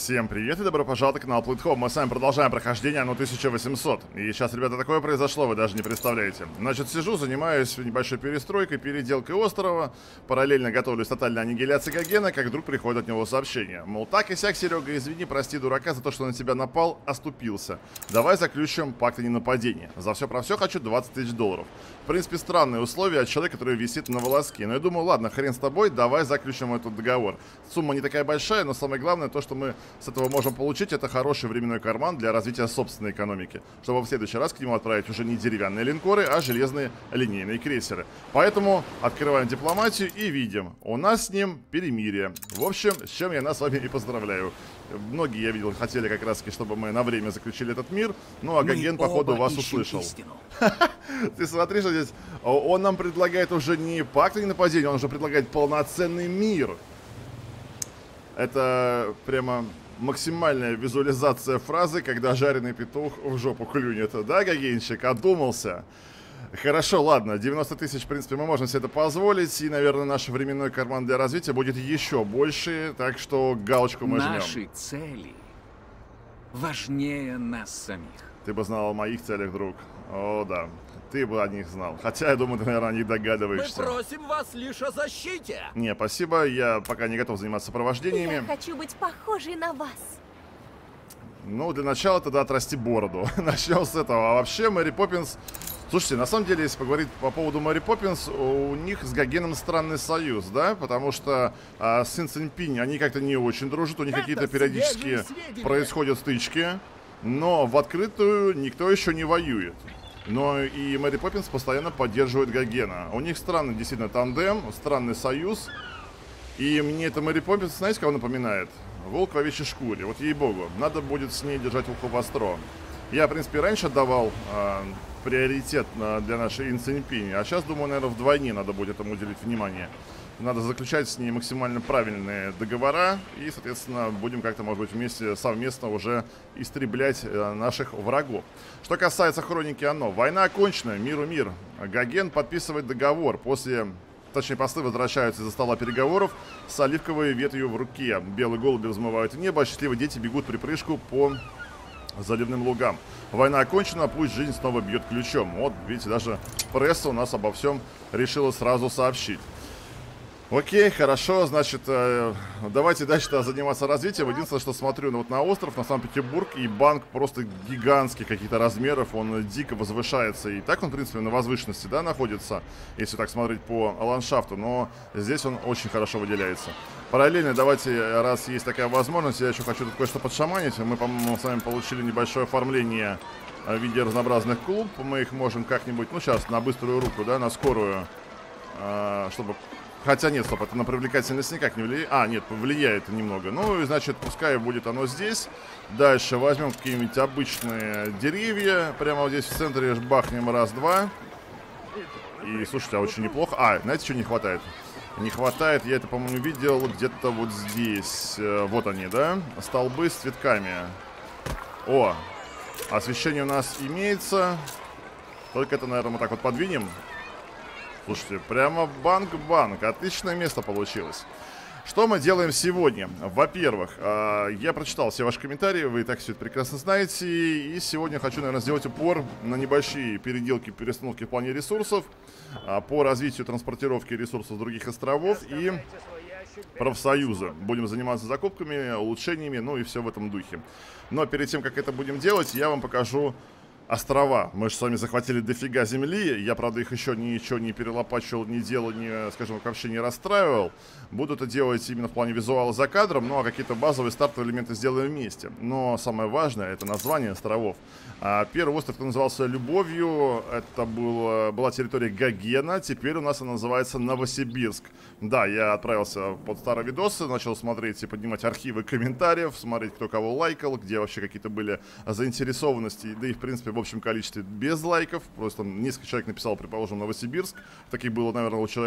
Всем привет и добро пожаловать на канал Плейтхом. Мы с вами продолжаем прохождение Анно 1800. И сейчас, ребята, такое произошло, вы даже не представляете. Значит, сижу, занимаюсь небольшой перестройкой, переделкой острова. Параллельно готовлюсь к тотальной аннигиляции Гогена, как вдруг приходит от него сообщение. Мол, так и сяк, Серега, извини, прости, дурака, за то, что на тебя напал, оступился. Давай заключим пакт о ненападении. За все про все хочу 20 тысяч долларов. В принципе, странные условия от человека, который висит на волоске. Но я думаю, ладно, хрен с тобой, давай заключим этот договор. Сумма не такая большая, но самое главное то, что мы с этого можем получить, это хороший временной карман для развития собственной экономики. Чтобы в следующий раз к нему отправить уже не деревянные линкоры, а железные линейные крейсеры. Поэтому открываем дипломатию и видим, у нас с ним перемирие. В общем, с чем я нас с вами и поздравляю. Многие, я видел, хотели как раз таки, чтобы мы на время заключили этот мир. Ну, а Гоген, походу, вас услышал. Ты смотри, что здесь он нам предлагает уже не пакт о ненападении, он уже предлагает полноценный мир. Это прямо максимальная визуализация фразы, когда жареный петух в жопу клюнет. Да, Гогенчик, одумался? Хорошо, ладно, 90 тысяч, в принципе, мы можем себе это позволить. И, наверное, наш временной карман для развития будет еще больше. Так что галочку мы жмем. Наши цели важнее нас самих. Ты бы знал о моих целях, друг. О, да. Ты бы о них знал. Хотя, я думаю, ты, наверное, о них догадываешься. Мы просим вас лишь о защите. Не, спасибо. Я пока не готов заниматься сопровождениями. Я хочу быть похожей на вас. Ну, для начала тогда отрасти бороду. Начнем с этого. А вообще, Мэри Поппинс... Слушайте, на самом деле, если поговорить по поводу Мэри Поппинс, у них с Гогеном странный союз, да? Потому что с Инцинпинь они как-то не очень дружат. У них какие-то периодически происходят стычки. Но в открытую никто еще не воюет. Но и Мэри Поппинс постоянно поддерживает Гогена. У них странный действительно тандем, странный союз. И мне это Мэри Поппинс, знаете, кого напоминает? Волк в овечьей шкуре. Вот ей-богу, надо будет с ней держать ухо востро. Я, в принципе, раньше давал приоритет для нашей Инцинпини. А сейчас, думаю, наверное, вдвойне надо будет этому уделить внимание. Надо заключать с ней максимально правильные договора. И, соответственно, будем как-то, может быть, вместе, совместно уже истреблять наших врагов. Что касается хроники Анно. Война окончена, миру мир. Гоген подписывает договор. Точнее, послы возвращаются из-за стола переговоров с оливковой ветвью в руке. Белые голуби взмывают в небо, а счастливые дети бегут припрыжку по заливным лугам. Война окончена, пусть жизнь снова бьет ключом. Вот, видите, даже пресса у нас обо всем решила сразу сообщить. Окей, хорошо, значит, давайте дальше заниматься развитием. Единственное, что смотрю вот на остров, на Санкт-Петербург, и банк просто гигантский каких-то размеров, он дико возвышается. И так он, в принципе, на возвышенности, да, находится, если так смотреть по ландшафту, но здесь он очень хорошо выделяется. Параллельно давайте, раз есть такая возможность, я еще хочу тут кое-что подшаманить. Мы, по-моему, с вами получили небольшое оформление в виде разнообразных клуб. Мы их можем как-нибудь, ну, сейчас, на быструю руку, да, на скорую, чтобы... Хотя нет, стоп, это на привлекательность никак не влияет. А, нет, влияет немного. Ну, и значит, пускай будет оно здесь. Дальше возьмем какие-нибудь обычные деревья. Прямо вот здесь в центре бахнем раз-два. И, слушайте, а очень неплохо. А, знаете, что не хватает? Не хватает, я это, по-моему, видел где-то вот здесь. Вот они, да? Столбы с цветками. О, освещение у нас имеется. Только это, наверное, мы так вот подвинем. Слушайте, прямо банк-банк. Отличное место получилось. Что мы делаем сегодня? Во-первых, я прочитал все ваши комментарии, вы и так все это прекрасно знаете. И сегодня хочу, наверное, сделать упор на небольшие переделки, перестановки в плане ресурсов, по развитию транспортировки ресурсов с других островов и профсоюза. Будем заниматься закупками, улучшениями, ну и все в этом духе. Но перед тем, как это будем делать, я вам покажу острова. Мы же с вами захватили дофига земли. Я, правда, их еще ничего не перелопачивал, не делал, не, скажем, вообще не расстраивал. Буду это делать именно в плане визуала за кадром, ну а какие-то базовые стартовые элементы сделаем вместе. Но самое важное — это название островов. Первый остров назывался Любовью. Это была территория Гогена. Теперь у нас она называется Новосибирск. Да, я отправился под старые видосы, начал смотреть и поднимать архивы комментариев, смотреть, кто кого лайкал, где вообще какие-то были заинтересованности, да и, в принципе, в общем количестве без лайков. Просто несколько человек написал, предположим, Новосибирск. Таких было, наверное, у человек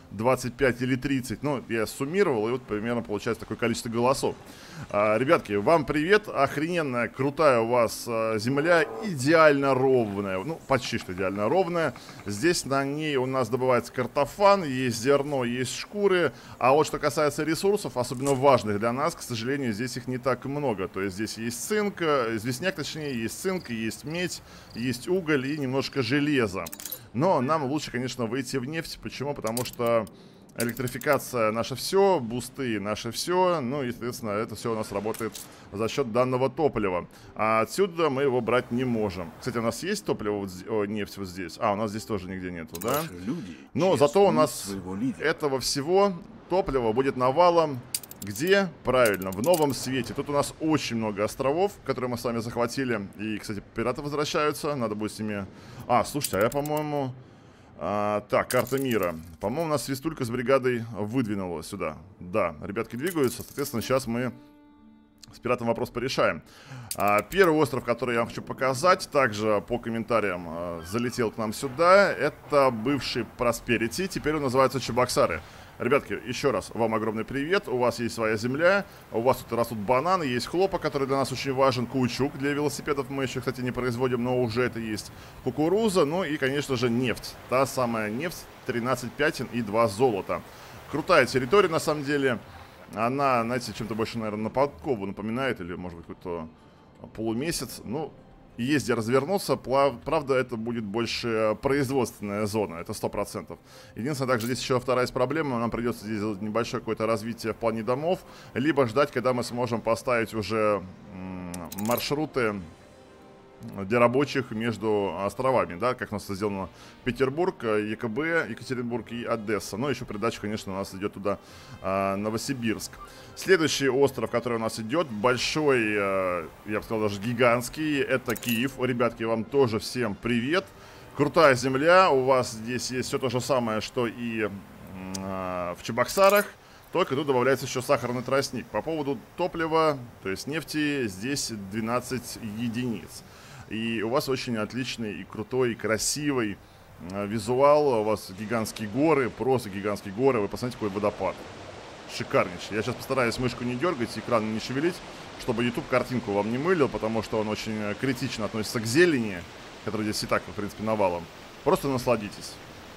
25 или 30. Ну, я суммировал, и вот примерно получается такое количество голосов. Ребятки, вам привет. Охрененная, крутая у вас земля, идеально ровная. Ну, почти что идеально ровная. Здесь на ней у нас добывается картофан, есть зерно, есть шкуры. А вот что касается ресурсов, особенно важных для нас, к сожалению, здесь их не так много. То есть здесь есть цинк, известняк точнее, есть цинк, есть медь, есть уголь и немножко железа. Но нам лучше, конечно, выйти в нефть. Почему? Потому что электрификация наше все, бусты наше все. Ну и, соответственно, это все у нас работает за счет данного топлива. А отсюда мы его брать не можем. Кстати, у нас есть топливо, нефть вот здесь? А, у нас здесь тоже нигде нету, да? Но зато у нас этого всего топлива будет навалом. Где? Правильно, в Новом Свете. Тут у нас очень много островов, которые мы с вами захватили. И, кстати, пираты возвращаются. Надо будет с ними... А, слушайте, а я, по-моему... так, карта мира. По-моему, у нас свистулька с бригадой выдвинула сюда. Да, ребятки двигаются. Соответственно, сейчас мы с пиратом вопрос порешаем. Первый остров, который я вам хочу показать, также по комментариям залетел к нам сюда. Это бывший Просперити. Теперь он называется Чебоксары. Ребятки, еще раз вам огромный привет. У вас есть своя земля, у вас тут растут бананы, есть хлопок, который для нас очень важен, каучук для велосипедов мы еще, кстати, не производим, но уже это есть. Кукуруза, ну и, конечно же, нефть. Та самая нефть, 13 пятен и 2 золота. Крутая территория, на самом деле. Она, знаете, чем-то больше, наверное, на подкову напоминает, или, может быть, какой-то полумесяц. Ну, есть где развернуться, правда, это будет больше производственная зона, это 100%. Единственное, также здесь еще вторая есть проблема, нам придется здесь сделать небольшое какое-то развитие в плане домов, либо ждать, когда мы сможем поставить уже маршруты для рабочих между островами, да, как у нас это сделано Петербург, ЕКБ, Екатеринбург и Одесса. Но еще придача, конечно, у нас идет туда Новосибирск. Следующий остров, который у нас идет, большой, я бы сказал, даже гигантский, это Киев. Ребятки, вам тоже всем привет. Крутая земля, у вас здесь есть все то же самое, что и в Чебоксарах. Только тут добавляется еще сахарный тростник. По поводу топлива, то есть нефти, здесь 12 единиц. И у вас очень отличный и крутой, и красивый визуал. У вас гигантские горы, просто гигантские горы. Вы посмотрите, какой водопад. Шикарнейший. Я сейчас постараюсь мышку не дергать, экран не шевелить, чтобы YouTube картинку вам не мылил, потому что он очень критично относится к зелени, которая здесь и так, в принципе, навалом. Просто насладитесь.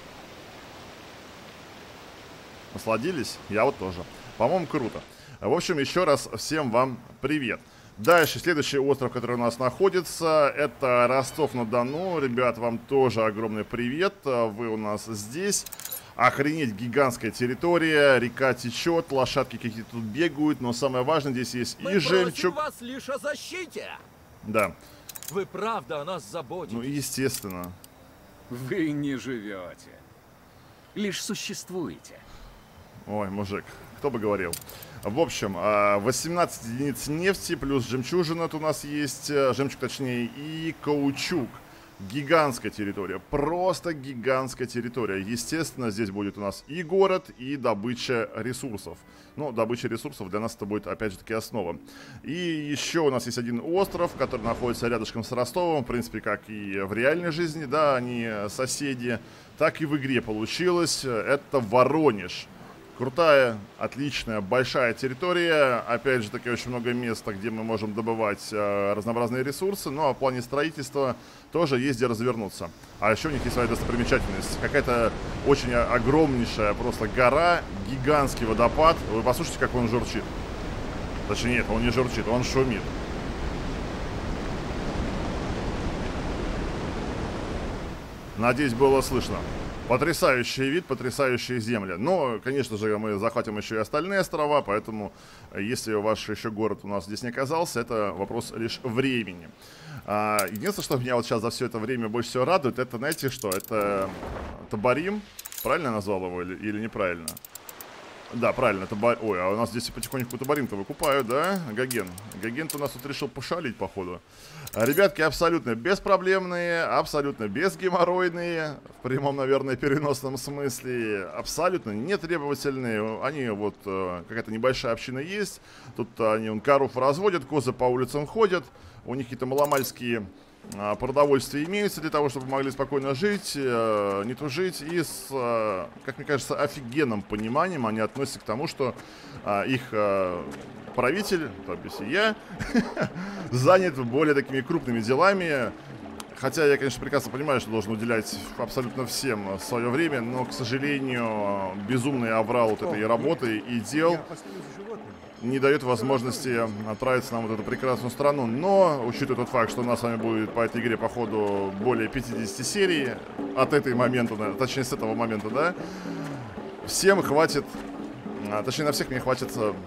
Насладились? Я вот тоже. По-моему, круто. В общем, еще раз всем вам привет. Дальше, следующий остров, который у нас находится, это Ростов-на-Дону. Ребят, вам тоже огромный привет. Вы у нас здесь. Охренеть, гигантская территория, река течет, лошадки какие-то тут бегают, но самое важное, здесь есть и жемчуг. Мы просим вас лишь о защите. Да. Вы правда о нас заботитесь. Ну, естественно. Вы не живете, лишь существуете. Ой, мужик, кто бы говорил. В общем, 18 единиц нефти плюс жемчужина у нас есть, жемчуг точнее, и каучук. Гигантская территория, просто гигантская территория. Естественно, здесь будет у нас и город, и добыча ресурсов. Но добыча ресурсов для нас это будет, опять же таки, основа. И еще у нас есть один остров, который находится рядышком с Ростовом. В принципе, как и в реальной жизни, да, они соседи. Так и в игре получилось. Это Воронеж. Крутая, отличная, большая территория. Опять же таки, очень много места, где мы можем добывать разнообразные ресурсы. Ну, а в плане строительства тоже есть где развернуться. А еще у них есть своя достопримечательность. Какая-то очень огромнейшая просто гора, гигантский водопад. Вы послушайте, как он журчит. Точнее, нет, он не журчит, он шумит. Надеюсь, было слышно. Потрясающий вид, потрясающие земли. Но, конечно же, мы захватим еще и остальные острова, поэтому, если ваш еще город у нас здесь не оказался, это вопрос лишь времени. Единственное, что меня вот сейчас за все это время больше всего радует, это, знаете что, это Табарим. Правильно я назвал его или неправильно? Да, правильно, это Ой, а у нас здесь потихоньку Табарим-то выкупают, да? Гоген. Гоген-то у нас тут решил пошалить, походу. Ребятки абсолютно беспроблемные, абсолютно безгеморройные, в прямом, наверное, переносном смысле, абсолютно нетребовательные. Они вот, какая-то небольшая община есть, тут они коров разводят, козы по улицам ходят, у них какие-то маломальские продовольствие имеется для того, чтобы могли спокойно жить, не тужить. И с, как мне кажется, офигенным пониманием они относятся к тому, что их правитель, то есть и я, занят более такими крупными делами. Хотя я, конечно, прекрасно понимаю, что должен уделять абсолютно всем свое время, но, к сожалению, безумный аврал вот этой работы и дел не дает возможности отправиться на вот эту прекрасную страну. Но, учитывая тот факт, что у нас с вами будет по этой игре, походу, более 50 серий от этого момента, точнее, с этого момента, да, всем хватит, точнее, на всех мне хватит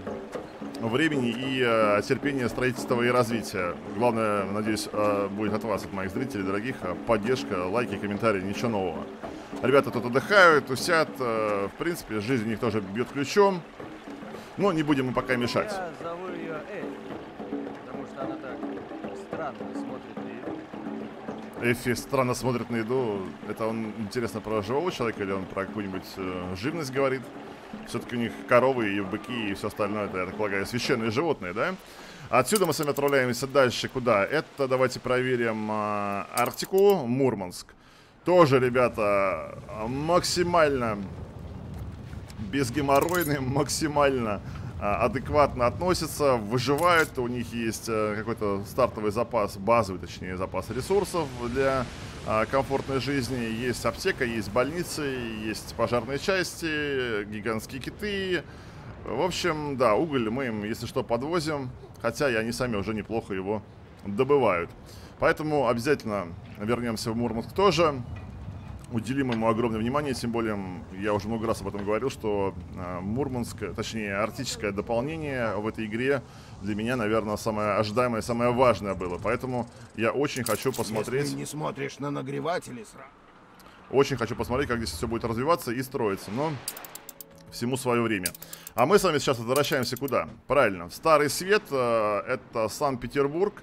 времени и терпения строительства и развития. Главное, надеюсь, будет от вас, от моих зрителей, дорогих, поддержка, лайки, комментарии, ничего нового. Ребята тут отдыхают, тусят, в принципе, жизнь у них тоже бьет ключом. Но не будем мы пока мешать. Я зову ее Эфи, потому что она так странно смотрит на еду. Эфи странно смотрит на еду. Это он, интересно, про живого человека или он про какую-нибудь живность говорит? Все-таки у них коровы и быки и все остальное, это, я так полагаю, священные животные, да? Отсюда мы с вами отправляемся дальше. Куда? Это давайте проверим Арктику, Мурманск. Тоже, ребята, максимально безгеморройные, максимально адекватно относятся, выживают. У них есть какой-то стартовый запас, базовый, точнее, запас ресурсов для комфортной жизни. Есть аптека, есть больницы, есть пожарные части, гигантские киты. В общем, да, уголь мы им, если что, подвозим. Хотя и они сами уже неплохо его добывают. Поэтому обязательно вернемся в Мурманск тоже. Уделим ему огромное внимание, тем более, я уже много раз об этом говорил, что Мурманск, точнее, арктическое дополнение в этой игре для меня, наверное, самое ожидаемое, самое важное было. Поэтому я очень хочу посмотреть... Если не смотришь на нагреватели сразу. Очень хочу посмотреть, как здесь все будет развиваться и строиться, но всему свое время. А мы с вами сейчас возвращаемся куда? Правильно, в Старый Свет, это Санкт-Петербург.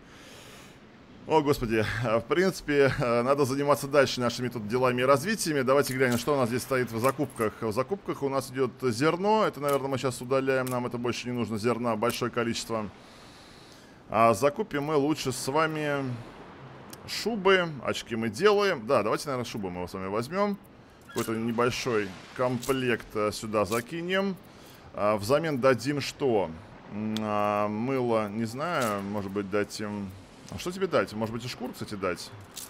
О, господи, в принципе, надо заниматься дальше нашими тут делами и развитиями. Давайте глянем, что у нас здесь стоит в закупках. В закупках у нас идет зерно. Это, наверное, мы сейчас удаляем. Нам это больше не нужно. Зерна большое количество. А закупим мы лучше с вами шубы. Очки мы делаем. Да, давайте, наверное, шубы мы с вами возьмем. Какой-то небольшой комплект сюда закинем. Взамен дадим что? Мыло, не знаю, может быть, дать им... А что тебе дать? Может быть, и шкур, кстати, дать?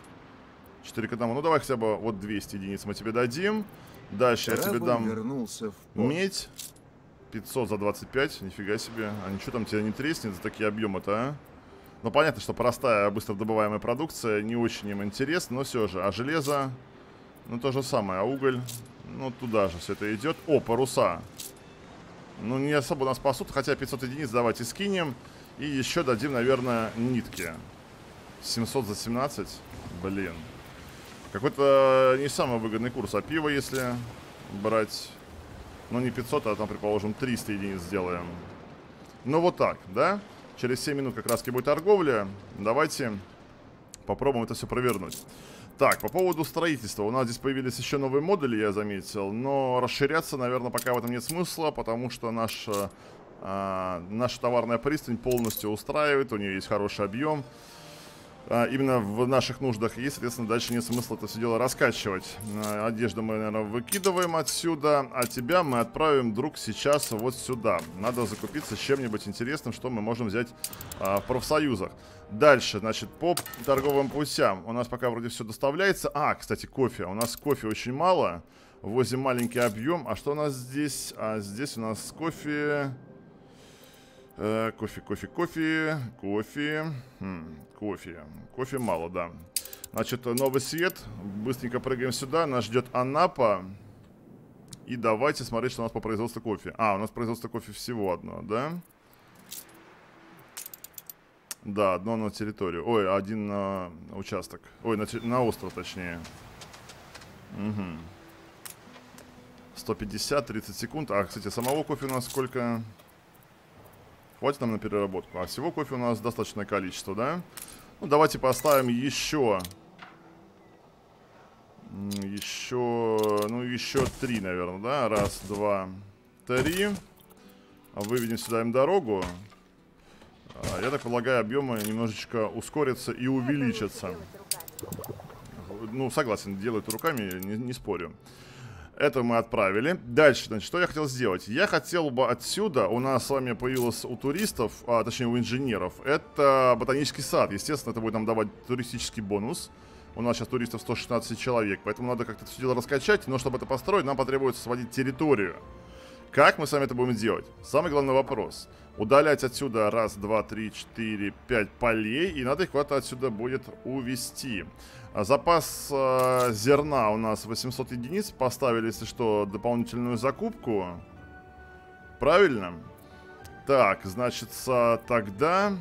4 к 1. Ну, давай хотя бы вот 200 единиц мы тебе дадим. Дальше я тебе дам медь. 500 за 25. Нифига себе. А ничего там тебя не треснет за такие объемы-то, а? Ну, понятно, что простая, быстро добываемая продукция не очень им интересна, но все же. А железо, ну, то же самое. А уголь, ну, туда же все это идет. О, паруса. Ну, не особо нас спасут, хотя 500 единиц давайте скинем. И еще дадим, наверное, нитки. 700 за 17. Блин. Какой-то не самый выгодный курс. А пиво, если брать... Ну, не 500, а там, предположим, 300 единиц сделаем. Ну, вот так, да? Через 7 минут как раз-таки будет торговля. Давайте попробуем это все провернуть. Так, по поводу строительства. У нас здесь появились еще новые модули, я заметил. Но расширяться, наверное, пока в этом нет смысла, потому что наша товарная пристань полностью устраивает. У нее есть хороший объем. Именно в наших нуждах. И, соответственно, дальше нет смысла это все дело раскачивать. Одежду мы, наверное, выкидываем отсюда. А тебя мы отправим, друг, сейчас вот сюда. Надо закупиться чем-нибудь интересным, что мы можем взять в профсоюзах. Дальше, значит, по торговым путям. У нас пока вроде все доставляется. А, кстати, кофе. У нас кофе очень мало. Возим маленький объем. А что у нас здесь? А здесь у нас кофе... Кофе. Кофе мало, да. Значит, Новый Свет. Быстренько прыгаем сюда. Нас ждет Анапа. И давайте смотреть, что у нас по производству кофе. А, у нас производство кофе всего одно, да? Да, одно на территорию. Ой, один на участок. Ой, на остров, точнее. Угу. 150, 30 секунд. А, кстати, самого кофе у нас сколько... Хватит нам на переработку. А всего кофе у нас достаточное количество, да? Ну, давайте поставим еще... Еще 3, наверное, да? Раз, два, три. Выведем сюда им дорогу. Я так полагаю, объемы немножечко ускорятся и увеличатся. Ну, согласен, делают руками, не спорю. Это мы отправили. Дальше, значит, что я хотел сделать? Я хотел бы отсюда, у нас с вами появилось у туристов, точнее у инженеров, это ботанический сад. Естественно, это будет нам давать туристический бонус. У нас сейчас туристов 116 человек, поэтому надо как-то все дело раскачать. Но чтобы это построить, нам потребуется сводить территорию. Как мы с вами это будем делать? Самый главный вопрос. Удалять отсюда 1, 2, 3, 4, 5 полей. И надо их куда-то отсюда будет увезти. Запас зерна у нас 800 единиц. Поставили, если что, дополнительную закупку. Правильно? Так, значит, тогда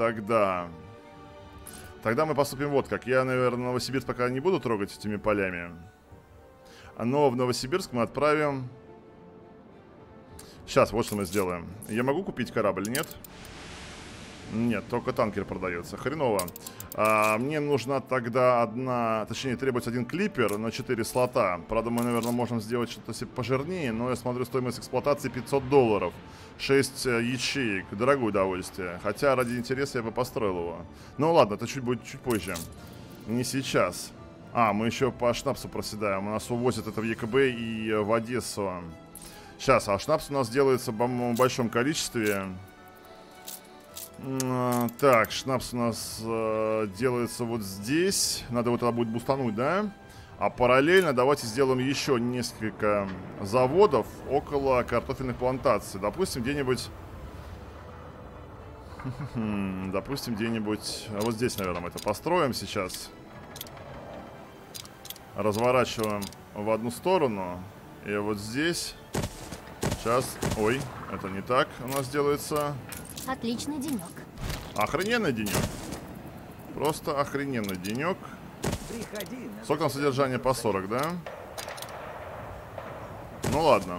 мы поступим вот как. Я, наверное, Новосибирск пока не буду трогать этими полями. Но в Новосибирск мы отправим... Сейчас, вот что мы сделаем. Я могу купить корабль, нет? Нет, только танкер продается. Хреново. Мне нужна тогда точнее, требуется один клипер на 4 слота. Правда, мы, наверное, можем сделать что-то пожирнее. Но я смотрю, стоимость эксплуатации $500. 6 ячеек. Дорогое удовольствие. Хотя, ради интереса я бы построил его. Ну ладно, это будет чуть позже. Не сейчас. Мы еще по шнапсу проседаем. У нас увозят это в ЕКБ и в Одессу. Сейчас, шнапс у нас делается в большом количестве. Так, шнапс у нас делается вот здесь. Надо вот это будет бустануть, да? А параллельно давайте сделаем еще несколько заводов около картофельных плантаций. Допустим, где-нибудь... Допустим, где-нибудь... Вот здесь, наверное, мы это построим сейчас. Разворачиваем в одну сторону. И вот здесь... Сейчас... Ой, это не так у нас делается. Отличный денек. Охрененный денек. Просто охрененный денек. Сколько там содержание по 40, да? Ну ладно.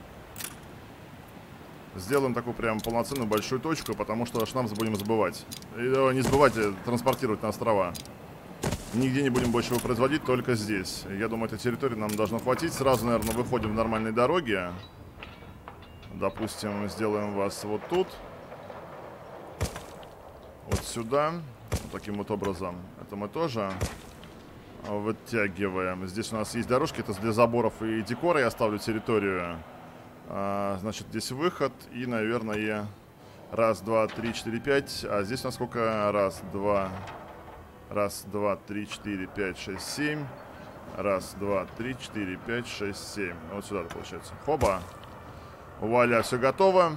Сделаем такую прям полноценную большую точку, потому что шнапс будем забывать. Не забывайте транспортировать на острова. Нигде не будем больше его производить, только здесь. Я думаю, этой территории нам должно хватить. Сразу, наверное, выходим в нормальные дороги. Допустим, сделаем вас вот тут. Вот сюда. Вот таким вот образом. Это мы тоже вытягиваем. Здесь у нас есть дорожки. Это для заборов и декора. Я оставлю территорию. Значит, здесь выход. И, наверное, 1, 2, 3, 4, 5. А здесь у нас сколько? 1, 2. 1, 2, 3, 4, 5, 6, 7. 1, 2, 3, 4, 5, 6, 7. Вот сюда, получается. Хоба. Вуаля, все готово.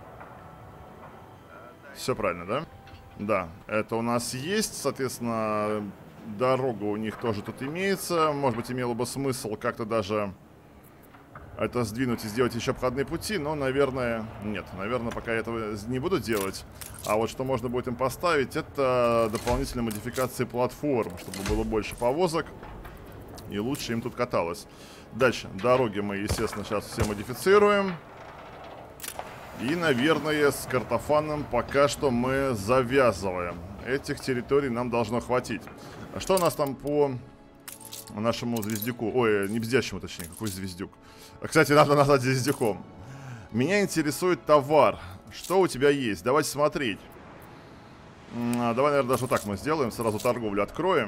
Все правильно, да? Да, это у нас есть. Соответственно, дорога у них тоже тут имеется. Может быть, имело бы смысл как-то даже это сдвинуть и сделать еще обходные пути. Но, наверное, нет. Наверное, пока я этого не буду делать. А вот что можно будет им поставить, это дополнительные модификации платформ, чтобы было больше повозок и лучше им тут каталось. Дальше, дороги мы, естественно, сейчас все модифицируем. И, наверное, с картофаном пока что мы завязываем. Этих территорий нам должно хватить. А что у нас там по нашему звездюку? Ой, не бздящему, точнее, какой звездюк. Кстати, надо назвать звездюком. Меня интересует товар. Что у тебя есть? Давайте смотреть. Давай, наверное, даже вот так мы сделаем. Сразу торговлю откроем.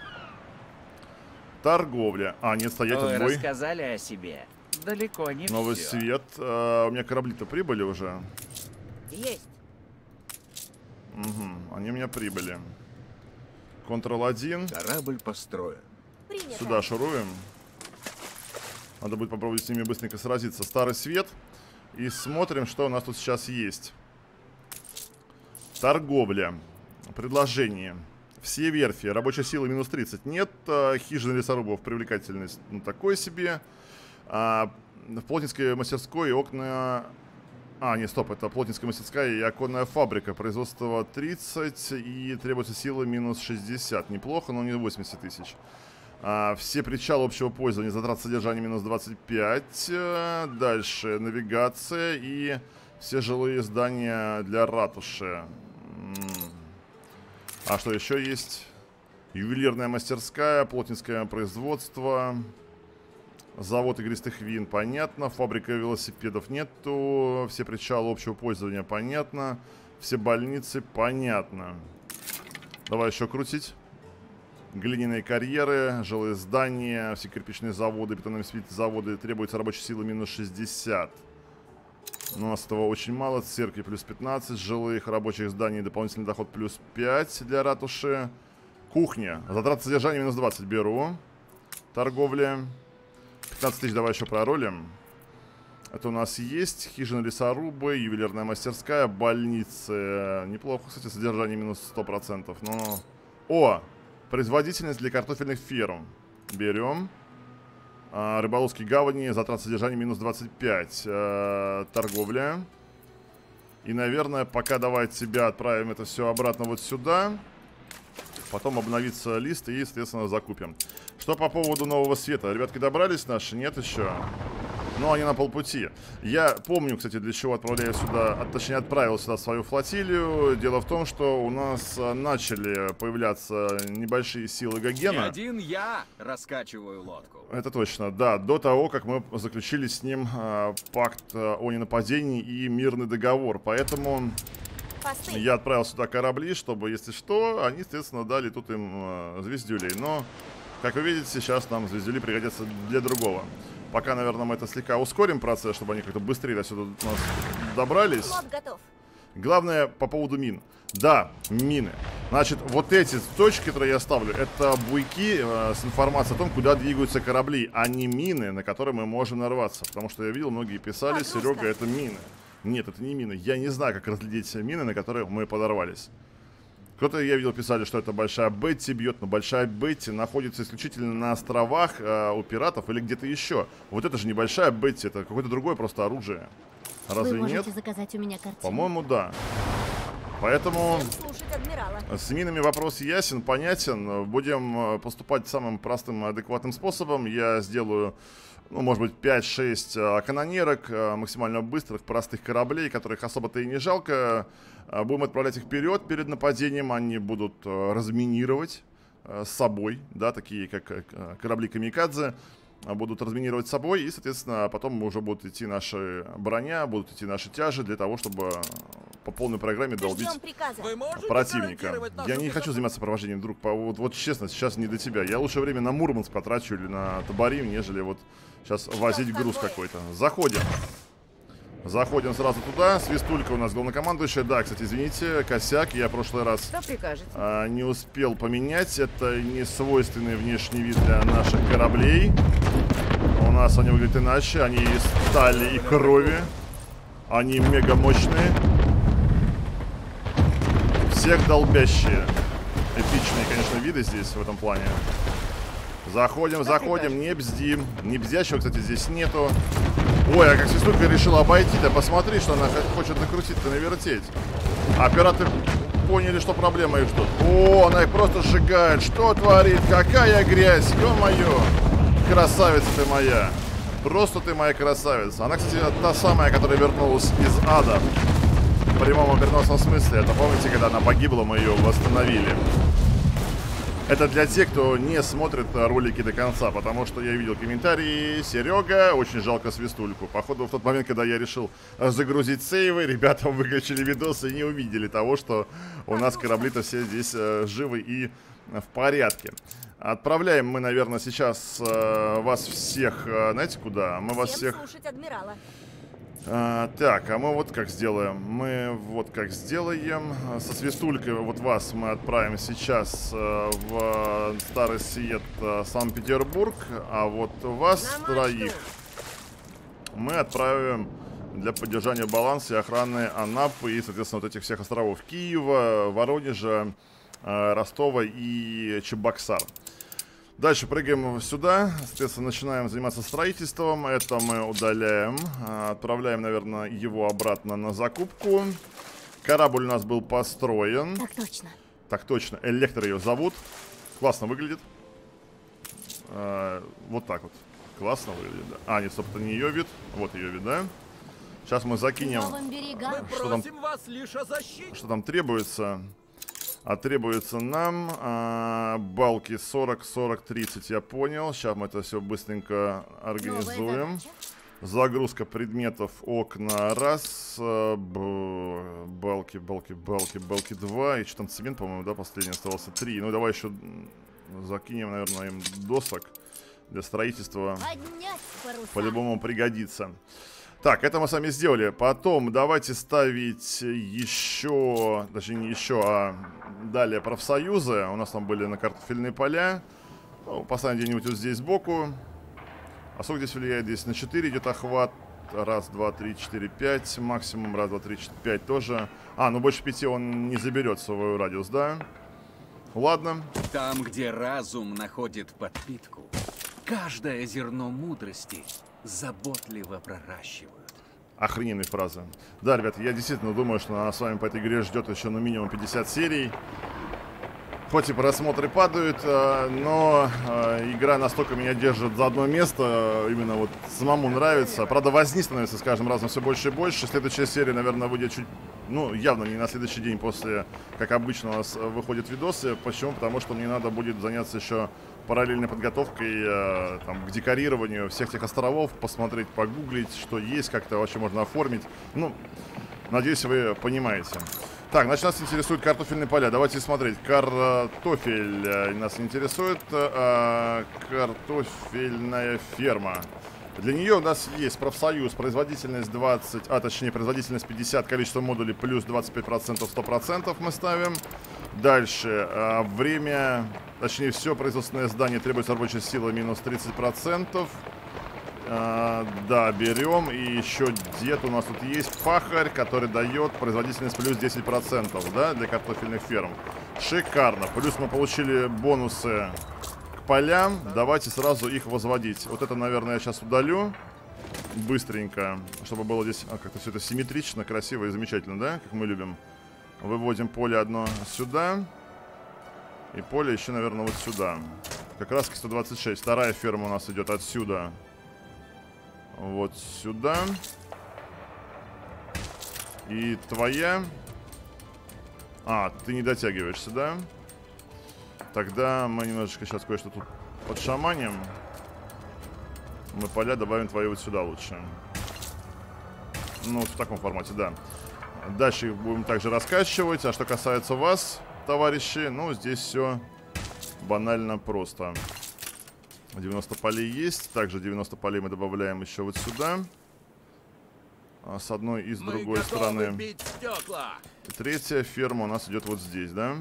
Торговля. Нет, стоять, отбой. Рассказали о себе. Далеко не Новый все. свет. У меня корабли-то прибыли уже. Есть. Угу, они у меня прибыли. Ctrl-1. Корабль построен. Принято. Сюда шуруем. Надо будет попробовать с ними быстренько сразиться. Старый свет. И смотрим, что у нас тут сейчас есть. Торговля. Предложение. Все верфи. Рабочая сила минус 30. Нет. Хижины лесорубов. Привлекательность. Ну, такое себе. В плотницкой мастерской окна... нет, стоп. Это плотницкая мастерская и оконная фабрика. Производство 30. И требуется сила минус 60. Неплохо, но не 80 тысяч. Все причалы общего пользования. Затрат содержания минус 25. Дальше навигация. И все жилые здания для ратуши. А что еще есть? Ювелирная мастерская, плотницкое производство, завод игристых вин, понятно. Фабрика велосипедов нету. Все причалы общего пользования, понятно. Все больницы, понятно. Давай еще крутить. Глиняные карьеры, жилые здания, все кирпичные заводы, бетонные заводы. Требуется рабочей силы минус 60. Но у нас этого очень мало. Церкви плюс 15. Жилых рабочих зданий дополнительный доход плюс 5 для ратуши. Кухня. Затраты содержания минус 20 беру. Торговля. 15 тысяч давай еще проролим. Это у нас есть. Хижина лесорубы, ювелирная мастерская, больницы. Неплохо, кстати, содержание минус 100%. Но... О! Производительность для картофельных ферм. Берем. Рыболовские гавани, затрат содержания минус 25. Торговля. И, наверное, пока давай тебя отправим это все обратно вот сюда. Потом обновится лист и, соответственно, закупим. Что по поводу нового света? Ребятки добрались наши? Нет еще? Но они на полпути. Я помню, кстати, для чего отправляю сюда, точнее, отправил сюда свою флотилию. Дело в том, что у нас начали появляться небольшие силы И Гогена. один я раскачиваю лодку. Это точно, да. До того, как мы заключили с ним пакт о ненападении и мирный договор. Поэтому Посты. я отправил сюда корабли, чтобы, если что, они, естественно, дали тут им звездюлей. Но, как вы видите, сейчас нам звездюли пригодятся для другого. Пока, наверное, мы это слегка ускорим процесс, чтобы они как-то быстрее до сюда у нас добрались. Флот готов. Главное, по поводу мин. Да, мины. Значит, вот эти точки, которые я ставлю, это буйки с информацией о том, куда двигаются корабли, а не мины, на которые мы можем нарваться. Потому что я видел, многие писали: Погрузка. Серега, это мины. Нет, это не мины. Я не знаю, как разглядеть мины, на которые мы подорвались. Кто-то, я видел, писали, что это большая Бетти бьет, но большая Бетти находится исключительно на островах у пиратов или где-то еще. Вот это же не большая Бетти, это какое-то другое просто оружие. Разве Вы можете нет? заказать у меня картину. По-моему, да. Поэтому Всем слушать адмирала. с минами вопрос ясен, понятен. Будем поступать самым простым и адекватным способом. Я сделаю, ну, может быть, 5-6 канонерок, максимально быстрых, простых кораблей, которых особо-то и не жалко. Будем отправлять их вперед перед нападением. Они будут разминировать с собой, да, такие как корабли Камикадзе. Будут разминировать с собой, и, соответственно, потом уже будут идти наши броня, будут идти наши тяжи для того, чтобы по полной программе долбить Ждем приказа. Вы можете противника. гарантировать нашу Я не хочу заниматься сопровождением, друг. Вот честно, сейчас не до тебя. Я лучше время на Мурманск потрачу или на Табарим, нежели вот сейчас возить груз какой-то. Заходим. Заходим сразу туда. Свистулька у нас главнокомандующая. Да, кстати, извините, косяк. Я в прошлый раз Что прикажете? не успел поменять. Это не свойственный внешний вид для наших кораблей. У нас они выглядят иначе. Они из стали и крови. Они мега мощные. Всех долбящие. Эпичные, конечно, виды здесь в этом плане. Заходим, заходим, не бздим. Не бздящего, кстати, здесь нету. Ой, а как свистулька решила обойти-то. Посмотри, что она хочет накрутить-то, навертеть. А пираты поняли, что проблема их ждут. О, она их просто сжигает. Что творит? Какая грязь, ё-моё. Красавица ты моя. Просто ты моя красавица. Она, кстати, та самая, которая вернулась из ада. В прямом и переносном смысле. Это помните, когда она погибла, мы ее восстановили. Это для тех, кто не смотрит ролики до конца, потому что я видел комментарии: Серега, очень жалко свистульку. Походу, в тот момент, когда я решил загрузить сейвы, ребята выключили видосы и не увидели того, что у нас корабли-то все здесь живы и в порядке. Отправляем мы, наверное, сейчас вас всех, знаете, куда? Мы вас Всем всех... слушать адмирала. Так, а мы вот как сделаем. Мы вот как сделаем. Со свистулькой вот вас мы отправим сейчас в Старый Свет, Санкт-Петербург. А вот вас троих мы отправим для поддержания баланса и охраны Анапы и, соответственно, вот этих всех островов: Киева, Воронежа, Ростова и Чебоксар. Дальше прыгаем сюда, соответственно, начинаем заниматься строительством. Это мы удаляем, отправляем, наверное, его обратно на закупку. Корабль у нас был построен. Так точно. Так точно, Электро ее зовут. Классно выглядит. Вот так вот. Классно выглядит, да. А, нет, стоп, это не ее вид. Вот ее вид, да? Сейчас мы закинем, Новым берегам. Мы Что там? просим вас лишь о защите. что там требуется. А требуется нам балки 40, 40, 30, я понял. Сейчас мы это все быстренько Новая организуем. задача. Загрузка предметов, окна, раз. Балки, два. И что там, цемент, по-моему, да, последний оставался 3. Ну, давай еще закинем, наверное, им досок. Для строительства Поднять паруса. по-любому пригодится. Так, это мы сами сделали. Потом давайте ставить еще, точнее не еще, а далее профсоюзы. У нас там были на картофельные поля. Ну, поставим где-нибудь вот здесь сбоку. А сколько здесь влияет? Здесь на 4 идет охват. Раз, два, 3, 4, 5. Максимум. Раз, два, 3, 4, 5 тоже. А, ну больше 5 он не заберет свой радиус, да? Ладно. Там, где разум находит подпитку, каждое зерно мудрости заботливо проращивают. Охрененные фразы. Да, ребята, я действительно думаю, что нас с вами по этой игре ждет еще ну минимум 50 серий. Хоть и просмотры падают, но игра настолько меня держит за одно место, именно вот самому нравится. Правда, возни становится с каждым разом все больше и больше. Следующая серия, наверное, выйдет чуть, ну, явно не на следующий день после, как обычно у нас выходят видосы. Почему? Потому что мне надо будет заняться еще параллельной подготовкой там, к декорированию всех тех островов, посмотреть, погуглить, что есть, как-то вообще можно оформить. Ну, надеюсь, вы понимаете. Так, значит, нас интересуют картофельные поля. Давайте смотреть. Картофель нас интересует. Картофельная ферма. Для нее у нас есть профсоюз, производительность 20, точнее, производительность 50, количество модулей плюс 25%, 100% мы ставим. Дальше, время, точнее, все производственное здание требуется рабочая сила минус 30%. Да, берем. И еще где-то у нас тут есть пахарь, который дает производительность плюс 10%, да, для картофельных ферм. Шикарно. Плюс мы получили бонусы к полям. Давайте сразу их возводить. Вот это, наверное, я сейчас удалю быстренько, чтобы было здесь как-то все это симметрично, красиво и замечательно, да, как мы любим. Выводим поле одно сюда. И поле еще, наверное, вот сюда. Как раз 126. Вторая ферма у нас идет отсюда вот сюда. И твоя. Ты не дотягиваешься, да? Тогда мы немножечко сейчас кое-что тут подшаманим. Мы поля добавим твои вот сюда лучше. Ну, вот в таком формате, да. Дальше их будем также раскачивать. А что касается вас, товарищи, ну, здесь все банально просто. 90 полей есть. Также 90 полей мы добавляем еще вот сюда. С одной и с другой стороны. Бить стекла. И третья ферма у нас идет вот здесь, да?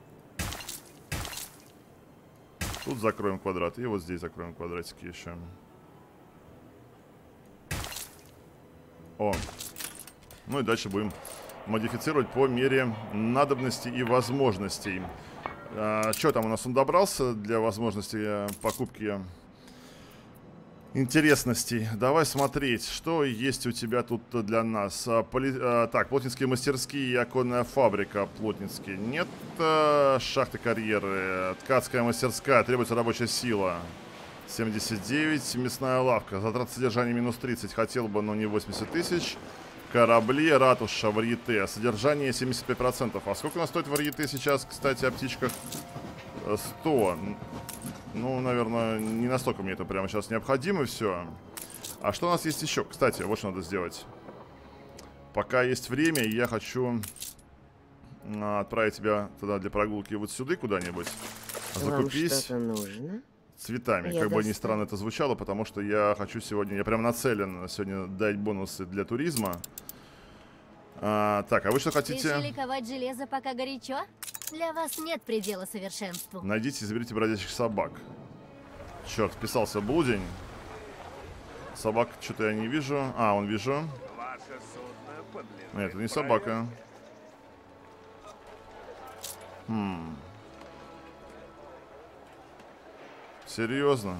Тут закроем квадрат. И вот здесь закроем квадратики еще. О. Ну и дальше будем модифицировать по мере надобности и возможностей. Что там у нас? Он добрался для возможности покупки интересностей. Давай смотреть, что есть у тебя тут для нас. Так, плотницкие мастерские и оконная фабрика. Плотницкие. Нет. Шахты карьеры. Ткацкая мастерская. Требуется рабочая сила. 79. Мясная лавка. Затрат содержания минус 30. Хотел бы, но не 80 тысяч. Корабли, ратуша, варьете. Содержание 75%. А сколько у нас стоит варьете сейчас, кстати, о птичках? 100. Ну, наверное, не настолько мне это прямо сейчас необходимо все. А что у нас есть еще? Кстати, вот что надо сделать. Пока есть время, я хочу отправить тебя тогда для прогулки вот сюда куда-нибудь. Закупись. Вам что-то нужно? Цветами. Я как бы ни достану. странно это звучало, потому что я хочу сегодня, я прям нацелен сегодня дать бонусы для туризма. Так, а вы что хотите? Решили ковать железо, пока горячо? Для вас нет предела совершенству. Найдите и заберите бродячих собак. Черт, вписался блудень. Собак что-то я не вижу. Он вижу. Нет, это не собака. Серьезно?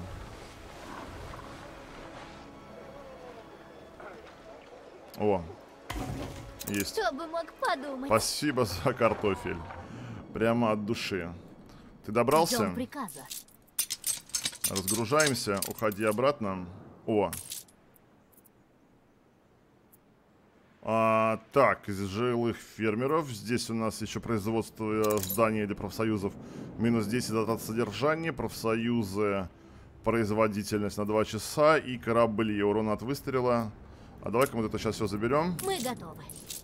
О, есть. Кто бы мог подумать? Спасибо за картофель. Прямо от души. Ты добрался? Ждем приказа. Разгружаемся, уходи обратно. О. Так, из жилых фермеров. Здесь у нас еще производство зданий для профсоюзов. Минус 10 от содержания. Профсоюзы производительность на 2 часа и корабли. Урон от выстрела. А давай-ка мы это сейчас все заберем. Мы готовы.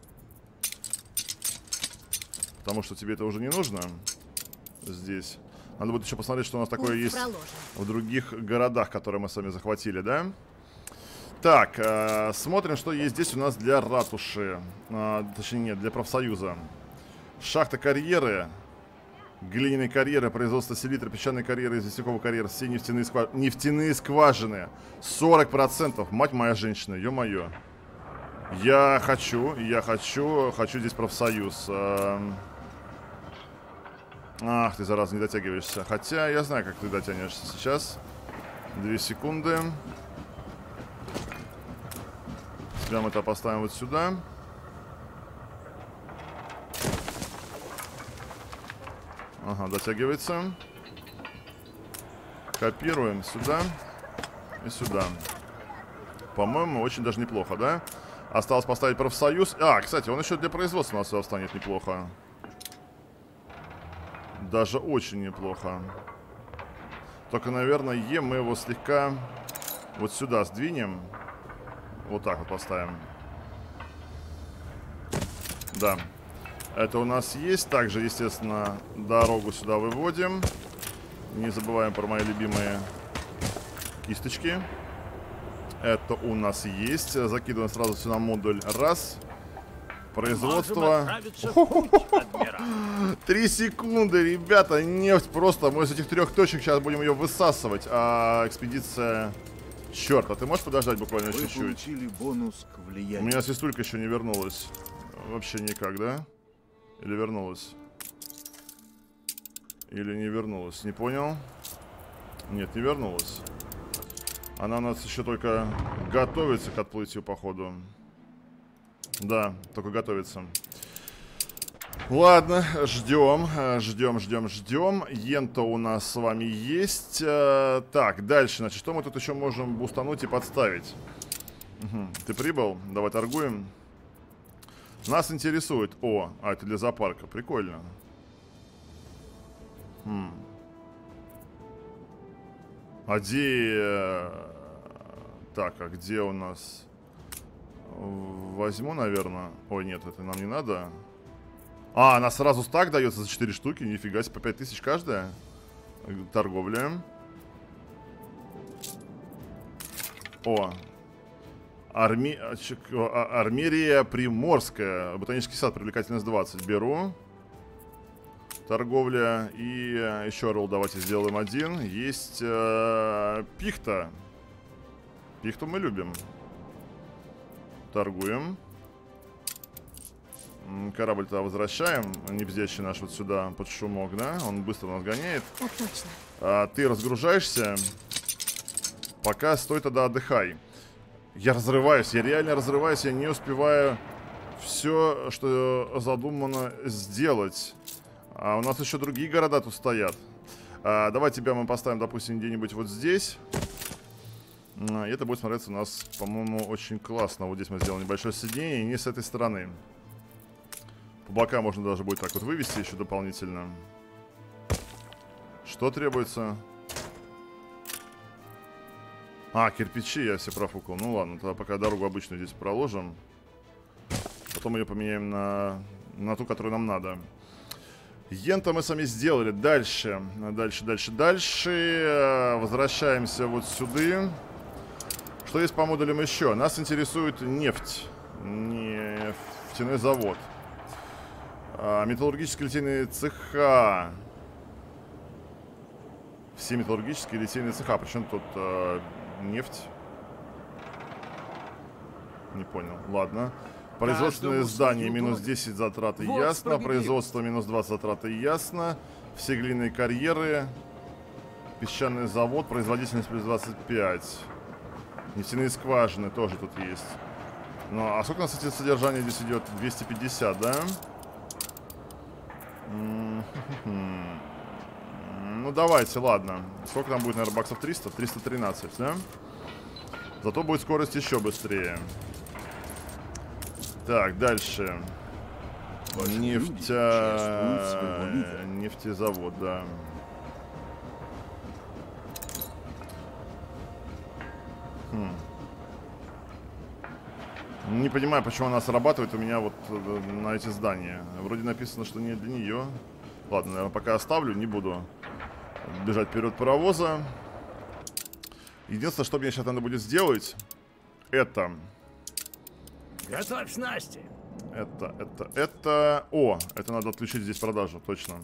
Потому что тебе это уже не нужно. Здесь. Надо будет еще посмотреть, что у нас такое есть в других городах, которые мы с вами захватили, да? Так, смотрим, что есть здесь у нас для ратуши. Точнее, нет, для профсоюза. Шахта карьеры. Глиняные карьеры, производство селитры, песчаные карьеры, известняковый карьер, все нефтяные скважины. 40%. Мать моя женщина, ё-моё. Я хочу здесь профсоюз. Ах, ты, зараза, не дотягиваешься. Хотя я знаю, как ты дотянешься сейчас. 2 секунды. Тебя мы это поставим вот сюда. Ага, дотягивается. Копируем сюда и сюда. По-моему, очень даже неплохо, да? Осталось поставить профсоюз. А, кстати, он еще для производства у нас станет неплохо. Даже очень неплохо. Только, наверное, мы его слегка вот сюда сдвинем. Вот так вот поставим. Да. Это у нас есть. Также, естественно, дорогу сюда выводим. Не забываем про мои любимые кисточки. Это у нас есть. Закидываем сразу сюда модуль. Раз. Производство. 3 секунды, ребята. Нефть просто. Мы из этих 3 точек сейчас будем ее высасывать. А экспедиция... Черт, а ты можешь подождать буквально чуть-чуть? Бонус к влиянию. У меня свистулька еще не вернулась. Вообще никак, да? Или вернулась? Или не вернулась? Не понял? Нет, не вернулась. Она у нас еще только готовится к отплытию, походу. Да, только готовится. Ладно, ждем. Йента у нас с вами есть. Так, дальше, значит, что мы тут еще можем бустануть и подставить? Угу. Ты прибыл? Давай торгуем. Нас интересует... О, это для зоопарка. Прикольно. А где... Так, а где у нас... Возьму, наверное. Ой, нет, это нам не надо. А, она сразу стак дается за 4 штуки. Нифига себе, по 5000 каждая. Торговля. О. Армерия Приморская. Ботанический сад, привлекательность 20. Беру. Торговля. И еще ролл давайте сделаем один. Есть пихта. Пихту мы любим. Торгуем. Корабль-то возвращаем. Небздящий наш вот сюда под шумок, да? Он быстро нас гоняет. Так точно. Ты разгружаешься. Пока стой тогда отдыхай. Я разрываюсь, я реально разрываюсь. Я не успеваю все, что задумано, сделать. А у нас еще другие города тут стоят. Давай тебя мы поставим, допустим, где-нибудь вот здесь. И это будет смотреться у нас, по-моему, очень классно. Вот здесь мы сделаем небольшое соединение, и не с этой стороны. По бокам можно даже будет так вот вывести еще дополнительно. Что требуется? А, кирпичи я все профукал. Ну ладно, тогда пока дорогу обычную здесь проложим. Потом ее поменяем на ту, которую нам надо. Йента мы сами сделали. Дальше. Возвращаемся вот сюда. Что есть по модулям еще? Нас интересует нефть. Нефтяной завод. Металлургические литейные цеха. Все металлургические литейные цеха. Причем тут нефть? Не понял. Ладно. Производственные здания минус 10 затраты, вот ясно. Производство минус 20 затраты, ясно. Все глиняные карьеры. Песчаный завод. Производительность плюс 25. Нефтяные скважины тоже тут есть. Ну, а сколько у нас, кстати, содержание здесь идет? 250, да? Ну, давайте, ладно. Сколько там будет, наверное, баксов? 300? 313, да? Зато будет скорость еще быстрее. Так, дальше. Нефтезавод, да. Не понимаю, почему она срабатывает у меня вот на эти здания. Вроде написано, что не для нее. Ладно, наверное, пока оставлю, не буду бежать вперед паровоза. Единственное, что мне сейчас надо будет сделать, это... Готовь снасти. Это... О, это надо отключить здесь продажу, точно.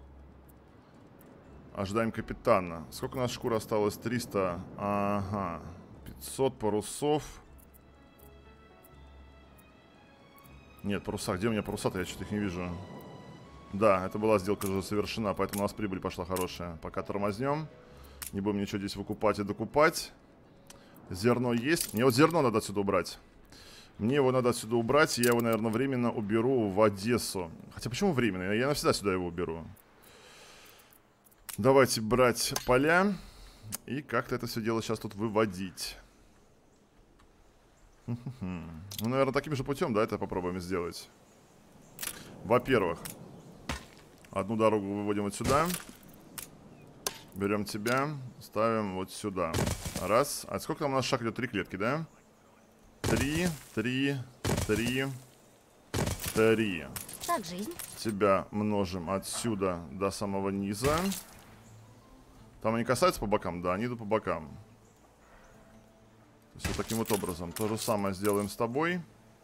Ожидаем капитана. Сколько у нас шкур осталось? 300. Ага. 500 парусов. Нет, паруса. Где у меня паруса-то? Я что-то их не вижу. Да, это была сделка уже совершена, поэтому у нас прибыль пошла хорошая. Пока тормознем. Не будем ничего здесь выкупать и докупать. Зерно есть. Мне вот зерно надо отсюда убрать. Мне его надо отсюда убрать. Я его, наверное, временно уберу в Одессу. Хотя почему временно? Я навсегда сюда его уберу. Давайте брать поля. И как-то это все дело сейчас тут выводить. Ну, наверное, таким же путем, да, это попробуем сделать. Во-первых, одну дорогу выводим вот сюда. Берем тебя, ставим вот сюда. Раз. А сколько там у нас шаг идет? 3 клетки, да? 3, 3, 3, 3. Как жизнь? Тебя множим отсюда до самого низа. Там они касаются по бокам? Да, они идут по бокам. То есть вот таким вот образом. То же самое сделаем с тобой.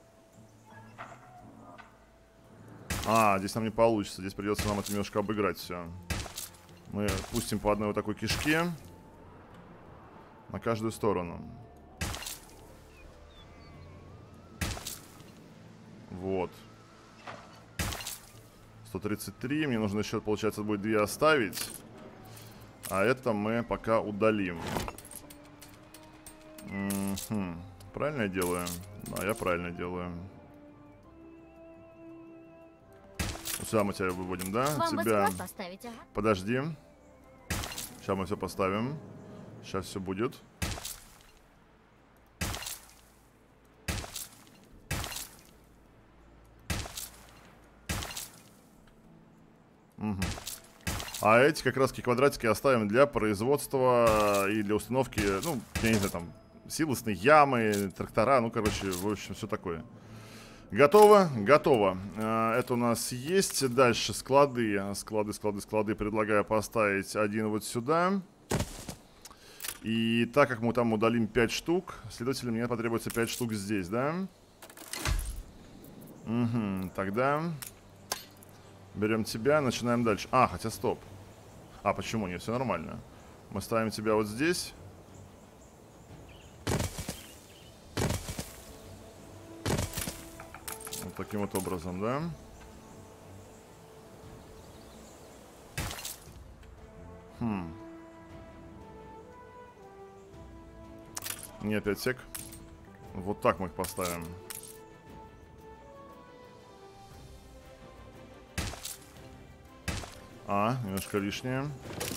А, здесь нам не получится. Здесь придется нам это немножко обыграть все. Мы пустим по одной вот такой кишке. На каждую сторону. Вот. 133. Мне нужно еще, получается, будет 2 оставить. А это мы пока удалим. Правильно я делаю? Да, я правильно делаю. Сюда мы тебя выводим, да? Вам Тебя... поставить, ага. Подожди. Сейчас мы все поставим. Сейчас все будет. Угу. А эти как раз квадратики оставим для производства и для установки, ну, я не знаю, там, силосной ямы, трактора, ну, короче, в общем, все такое. Готово? Готово. Это у нас есть. Дальше склады. Склады. Предлагаю поставить один вот сюда. И так как мы там удалим 5 штук, следовательно, мне потребуется 5 штук здесь, да? Угу, тогда берем тебя, начинаем дальше. А, хотя стоп. А, почему? Нет, все нормально. Мы ставим тебя вот здесь. Вот таким вот образом, да? Нет, 5 сек. Вот так мы их поставим. Немножко лишнее.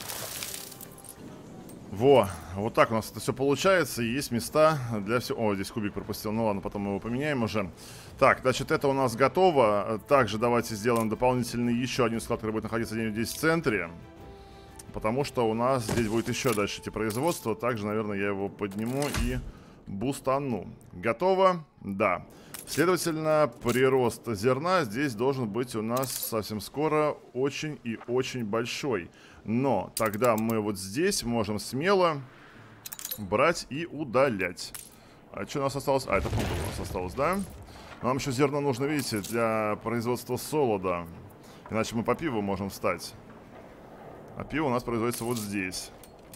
Во, вот так у нас это все получается. И есть места для всего. О, здесь кубик пропустил. Ну ладно, потом мы его поменяем уже. Так, значит, это у нас готово. Также давайте сделаем дополнительный еще один склад, который будет находиться где-нибудь здесь в центре. Потому что у нас здесь будет еще дальше идти производство. Также, наверное, я его подниму и бустану. Готово? Да. Следовательно, прирост зерна здесь должен быть у нас совсем скоро очень и очень большой. Но тогда мы вот здесь можем смело брать и удалять. А что у нас осталось? А, это пугало у нас осталось, да? Нам еще зерно нужно, видите, для производства солода. Иначе мы по пиву можем встать. А пиво у нас производится вот здесь.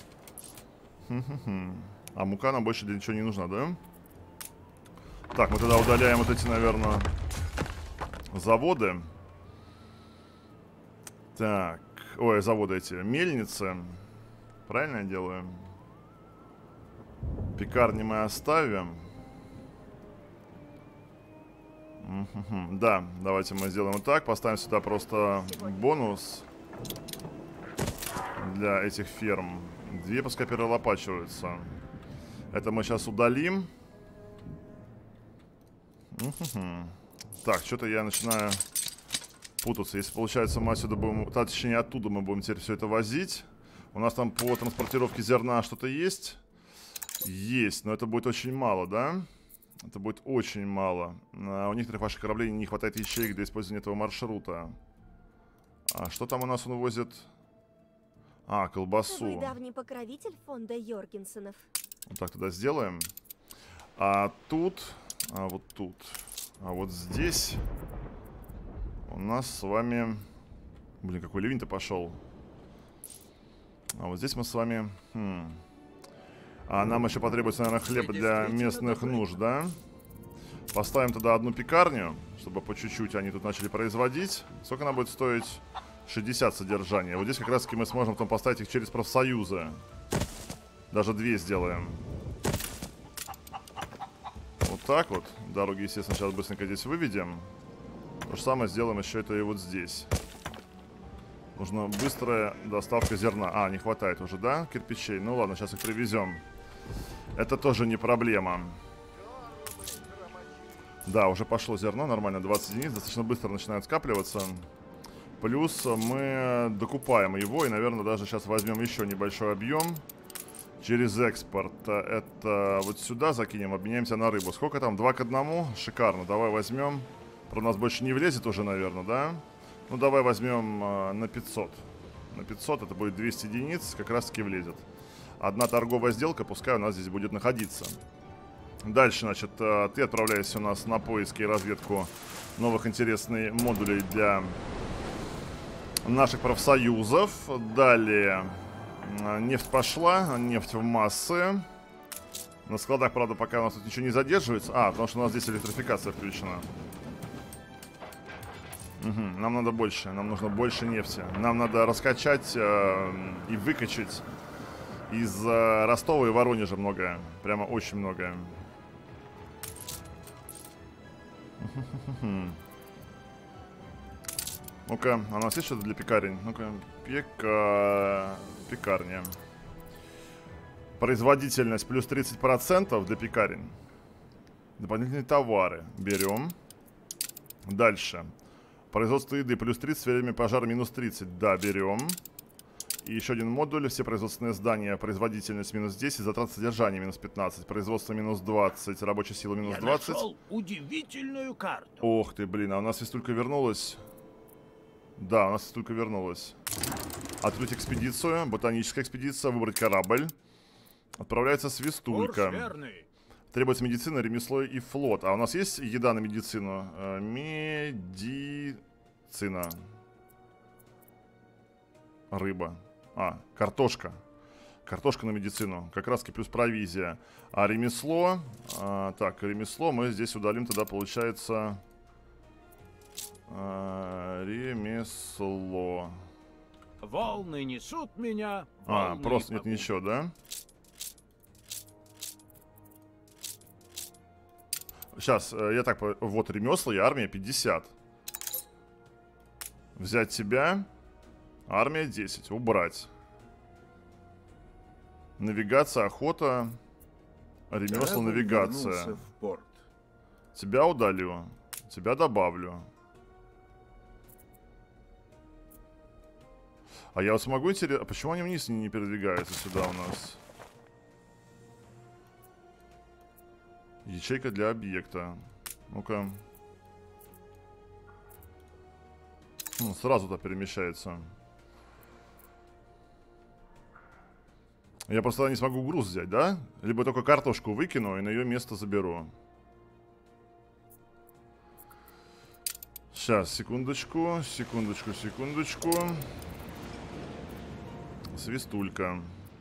А мука нам больше для ничего не нужна, да? Так, мы тогда удаляем вот эти, наверное, заводы. Так. Ой, заводы эти. Мельницы. Правильно я делаю? Пекарни мы оставим. Да, давайте мы сделаем вот так. Поставим сюда просто бонус для этих ферм. 2 пускай перелопачиваются. Это мы сейчас удалим. Так, что-то я начинаю путаться. Если получается, мы отсюда будем, точнее оттуда мы будем теперь все это возить. У нас там по транспортировке зерна что-то есть. Есть, но это будет очень мало, да? Это будет очень мало. У некоторых ваших кораблей не хватает ячеек для использования этого маршрута. А что там у нас он возит? А, колбасу. Вы давний покровитель фонда Йоргенсенов. Вот так тогда сделаем. А тут... А вот тут... А вот здесь... У нас с вами... Блин, какой ливень-то пошел. А вот здесь мы с вами... А нам еще потребуется, наверное, хлеб для местных нужд, да? Поставим тогда одну пекарню, чтобы по чуть-чуть они тут начали производить. Сколько она будет стоить? 60 содержания. Вот здесь как раз-таки мы сможем потом поставить их через профсоюзы. Даже 2 сделаем. Вот так вот. Дороги, естественно, сейчас быстренько здесь выведем. То же самое сделаем еще это и вот здесь. Нужна быстрая доставка зерна. А, не хватает уже, да, кирпичей? Ну ладно, сейчас их привезем. Это тоже не проблема. Да, уже пошло зерно, нормально, 20 единиц. Достаточно быстро начинает скапливаться. Плюс мы докупаем его. И, наверное, даже сейчас возьмем еще небольшой объем. Через экспорт. Это вот сюда закинем, обменяемся на рыбу. Сколько там? 2 к 1? Шикарно, давай возьмем. Про нас больше не влезет уже, наверное, да? Ну, давай возьмем на 500. На 500 это будет 200 единиц, как раз таки влезет. Одна торговая сделка, пускай у нас здесь будет находиться. Дальше, значит, ты отправляешься у нас на поиски и разведку новых интересных модулей для наших профсоюзов. Далее, нефть пошла, нефть в массы. На складах, правда, пока у нас тут ничего не задерживается. А, потому что у нас здесь электрификация включена. Угу, нам надо больше, нам нужно больше нефти. Нам надо раскачать и выкачать из Ростова и Воронежа многое. Прямо очень многое. Ну-ка, а у нас есть что-то для пекарень? Ну-ка, пекарня. Производительность плюс 30% для пекарень. Дополнительные товары берем. Дальше. Производство еды плюс 30, время пожара минус 30. Да, берем. И еще один модуль. Все производственные здания. Производительность минус 10. Затрат содержания минус 15. Производство минус 20. Рабочая сила минус 20. Я нашел удивительную карту. Ох ты, блин. А у нас свистулька вернулась. Да, у нас свистулька вернулась. Открыть экспедицию. Ботаническая экспедиция. Выбрать корабль. Отправляется свистулька. Требуется медицина, ремесло и флот. А у нас есть еда на медицину? Медицина. Рыба. А, картошка. Картошка на медицину. Как раз-таки плюс провизия. А ремесло... так, ремесло мы здесь удалим тогда, получается... ремесло. Волны несут меня. Просто нет ничего, да? Сейчас, я так... Вот, ремесла и армия 50. Взять тебя. Армия 10. Убрать. Навигация, охота. Ремесла, навигация. В порт. Тебя удалю. Тебя добавлю. А я вот смогу интересно... А почему они вниз не передвигаются сюда у нас? Ячейка для объекта. Ну-ка. Сразу-то перемещается. Я просто не смогу груз взять, да? Либо только картошку выкину и на ее место заберу. Сейчас, секундочку. Секундочку. Свистулька.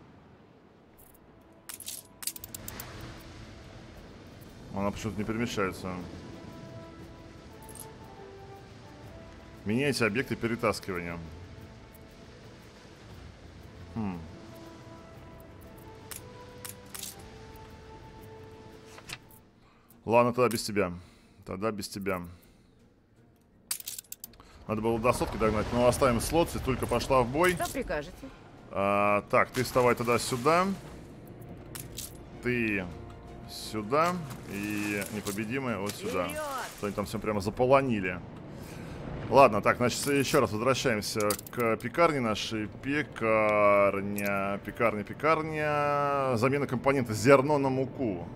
Она почему-то не перемещается. Меняйте объекты перетаскивания. Ладно, тогда без тебя. Надо было до сотки догнать. Но оставим слот, только пошла в бой. Что прикажете? Так, ты вставай тогда сюда. Ты сюда. И непобедимые вот сюда. Что они там все прямо заполонили. Ладно, так, значит, еще раз возвращаемся к пекарне нашей. Пекарня. Замена компонента зерно на муку.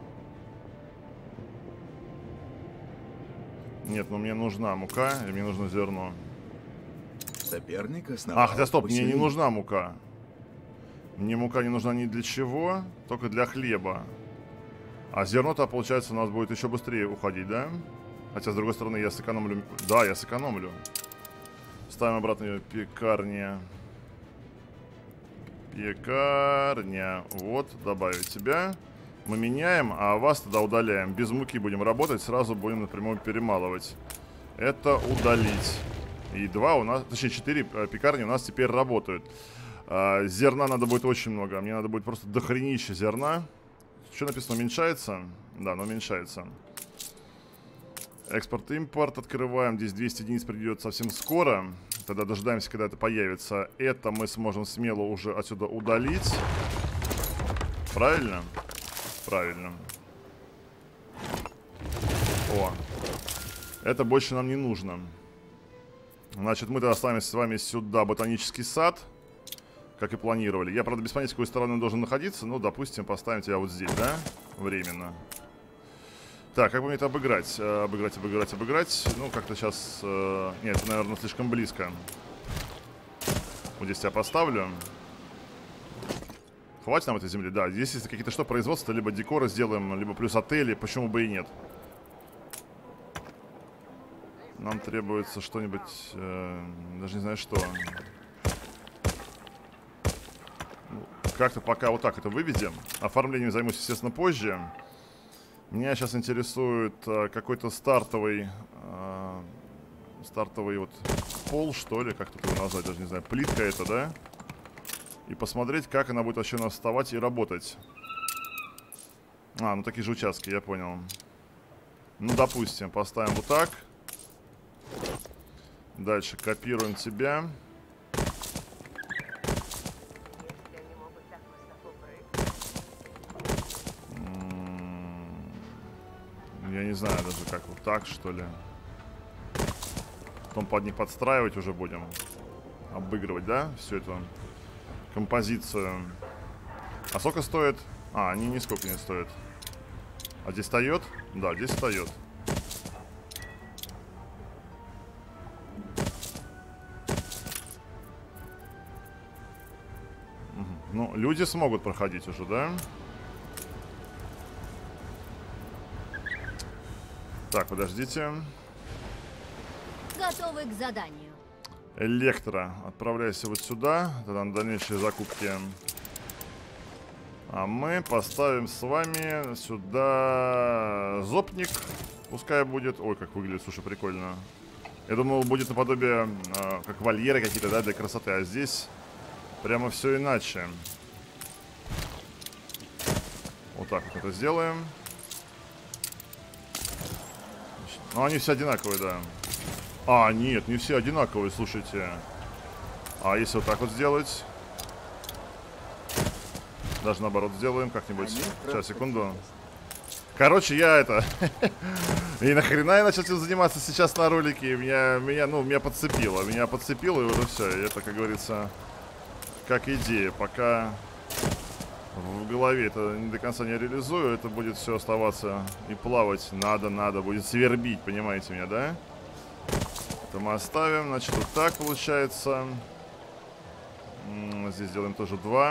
Нет, ну мне нужна мука, или мне нужно зерно. Соперник основал Хотя стоп, мне не поселение. нужна мука. Мне мука не нужна ни для чего, только для хлеба. А зерно-то, получается, у нас будет еще быстрее уходить, да? Хотя, с другой стороны, я сэкономлю. Да, я сэкономлю. Ставим обратно ее. Пекарня. Пекарня. Вот, добавить тебя. Мы меняем, а вас тогда удаляем. Без муки будем работать, сразу будем напрямую перемалывать. Это удалить. И 2 у нас, точнее 4 пекарни у нас теперь работают. Зерна надо будет очень много. Мне надо будет просто дохренища зерна. Что написано, уменьшается? Да, оно уменьшается. Экспорт-импорт открываем. Здесь 200 единиц придет совсем скоро. Тогда дожидаемся, когда это появится. Это мы сможем смело уже отсюда удалить. Правильно? Правильно. О. Это больше нам не нужно. Значит, мы тогда ставим с вами сюда ботанический сад. Как и планировали. Я, правда, без понятия, с какой стороны он должен находиться. Ну, допустим, поставим тебя вот здесь, да? Временно. Так, как бы мне это обыграть? Обыграть. Ну, как-то сейчас... Нет, это, наверное, слишком близко. Вот здесь тебя поставлю. Хватит нам этой земли? Да, здесь если какие-то что, производства, либо декоры сделаем, либо плюс отели, почему бы и нет. Нам требуется что-нибудь... даже не знаю что. Как-то пока вот так это выведем. Оформлением займусь, естественно, позже. Меня сейчас интересует какой-то стартовый вот пол, что ли, как тут его назвать, даже не знаю. Плитка это, да? И посмотреть, как она будет вообще у нас вставать и работать. Ну такие же участки, я понял. Ну, допустим, поставим вот так. Дальше копируем тебя. Я не знаю даже как, вот так что ли. Потом под них подстраивать уже будем. Обыгрывать, да, всю эту композицию. А сколько стоит? Они нисколько не стоят. А здесь встает? Да, здесь встает. Ну, люди смогут проходить уже, да? Так, подождите. Готовы к заданию. Электро. Отправляйся вот сюда. Тогда на дальнейшие закупки. А мы поставим с вами сюда зопник. Пускай будет. Ой, как выглядит, слушай, прикольно. Я думал, будет наподобие, как вольеры какие-то, да, для красоты. А здесь прямо все иначе. Вот так вот это сделаем. Ну, они все одинаковые, да. Нет, не все одинаковые, слушайте. А если вот так вот сделать? Даже наоборот сделаем как-нибудь. Сейчас, секунду. Короче, я это... И нахрена я начал этим заниматься сейчас на ролике? Меня подцепило. Меня подцепило, и уже все. Это, как говорится, как идея. Пока в голове это не до конца не реализую, это будет все оставаться и плавать. Надо. Будет свербить, понимаете меня, да? Это мы оставим. Значит, вот так получается. Здесь сделаем тоже 2.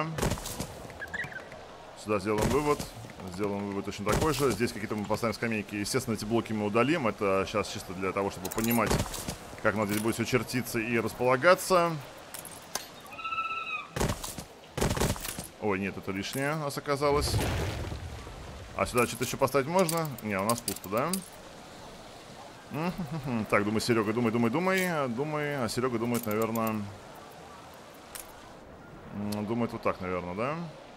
Сюда сделаем вывод. Сделаем вывод точно такой же. Здесь какие-то мы поставим скамейки. Естественно, эти блоки мы удалим. Это сейчас чисто для того, чтобы понимать, как надо здесь будет все чертиться и располагаться. Ой, нет, это лишнее у нас оказалось. А сюда что-то еще поставить можно? Не, у нас пусто, да? Так, думаю, Серега, думай. А Серега думает, наверное... Думает вот так, наверное, да?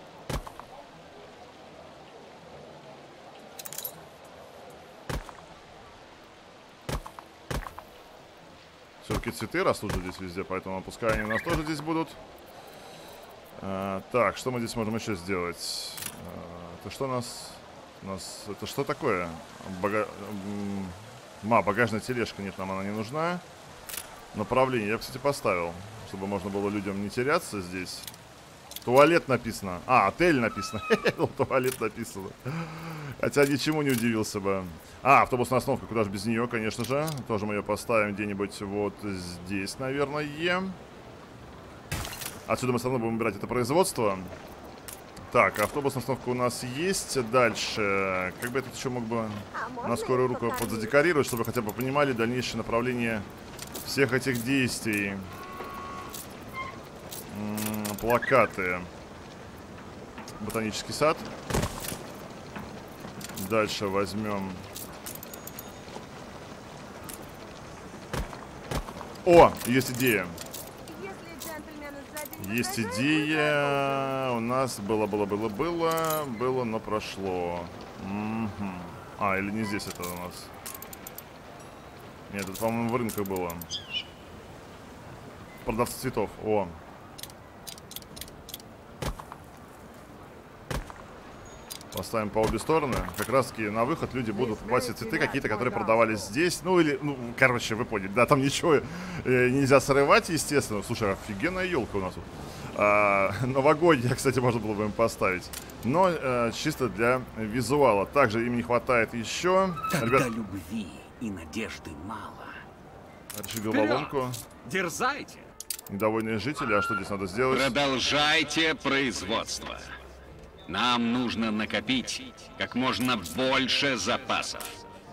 Все-таки цветы растут же здесь везде, поэтому пускай они у нас тоже здесь будут. Так, что мы здесь можем еще сделать? Это что у нас? Это что такое? Багажная тележка. Нет, нам она не нужна. направление. Я, кстати, поставил, чтобы можно было людям не теряться здесь. Туалет написано. А, отель написано. Туалет написано. Хотя ничему не удивился бы. А, автобусная остановка. Куда же без нее, конечно же. Тоже мы ее поставим где-нибудь вот здесь, наверное. Отсюда мы все равно будем убирать это производство. Так, автобусная остановка у нас есть. Дальше. Как бы этот еще мог бы на скорую руку подзадекорировать, чтобы хотя бы понимали дальнейшее направление всех этих действий. Плакаты. Ботанический сад. Дальше возьмем. О, есть идея. Есть идея. У нас было, но прошло. А, или не здесь это у нас? Нет, это, по-моему, в рынках было. Продавцы цветов. О. Поставим по обе стороны. Как раз таки на выход люди будут покупать цветы какие-то, которые продавались здесь. Ну или, ну, короче, вы поняли. Да, там ничего нельзя срывать, естественно. Слушай, офигенная елка у нас тут. Новогодняя, кстати, можно было бы им поставить. Но чисто для визуала. Также им не хватает еще. Когда любви и надежды мало. Реши головоломку. Дерзайте. Недовольные жители. А что здесь надо сделать? Продолжайте производство. Нам нужно накопить как можно больше запасов.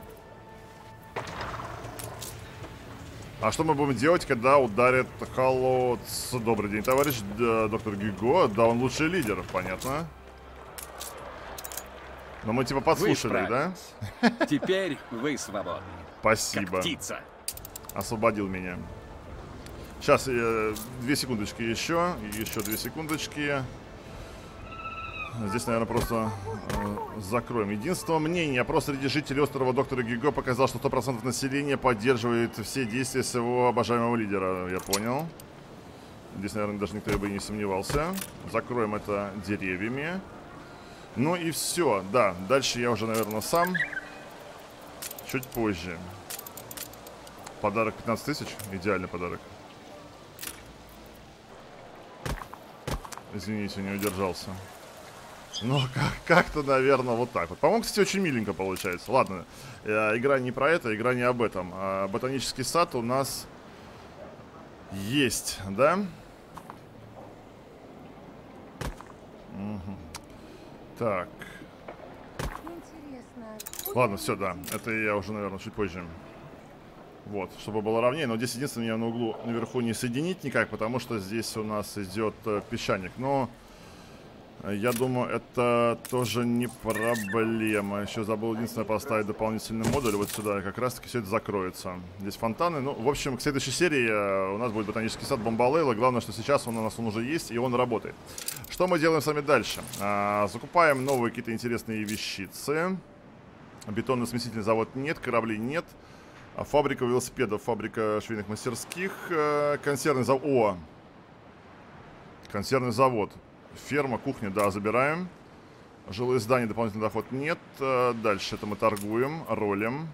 А что мы будем делать, когда ударит холодц? Добрый день, товарищ доктор Гюго. Да, он лучший лидер, понятно. Но мы типа подслушали, да? Теперь вы свободны. Спасибо. Как птица. Освободил меня. Сейчас, 2 секундочки еще. Еще 2 секундочки. Здесь, наверное, просто закроем. Единственное мнение. Опрос среди жителей острова доктора Гюго показал, что 100% населения поддерживает все действия своего обожаемого лидера. Я понял. Здесь, наверное, даже никто бы и не сомневался. Закроем это деревьями. Ну и все. Да, дальше я уже, наверное, сам. Чуть позже. Подарок 15 тысяч. Идеальный подарок. Извините, не удержался. Ну, как-то, наверное, вот так вот. По-моему, кстати, очень миленько получается. Ладно, игра не про это, игра не об этом. Ботанический сад у нас есть, да? Угу. Так. Ладно, все, да. Это я уже, наверное, чуть позже. Вот, чтобы было ровнее. Но здесь единственное, меня на углу наверху не соединить никак, потому что здесь у нас идет песчаник. Но я думаю, это тоже не проблема. Еще забыл единственное поставить дополнительный модуль вот сюда. Как раз таки все это закроется. Здесь фонтаны. Ну, в общем, к следующей серии у нас будет ботанический сад Бомбалейла. Главное, что сейчас он у нас уже есть и он работает. Что мы делаем с вами дальше? Закупаем новые какие-то интересные вещицы. Бетонный смесительный завод нет, кораблей нет. Фабрика велосипедов, фабрика швейных мастерских. Консервный завод. О! Консервный завод. Ферма, кухня, да, забираем. Жилые здания, дополнительный доход нет. Дальше это мы торгуем, ролим.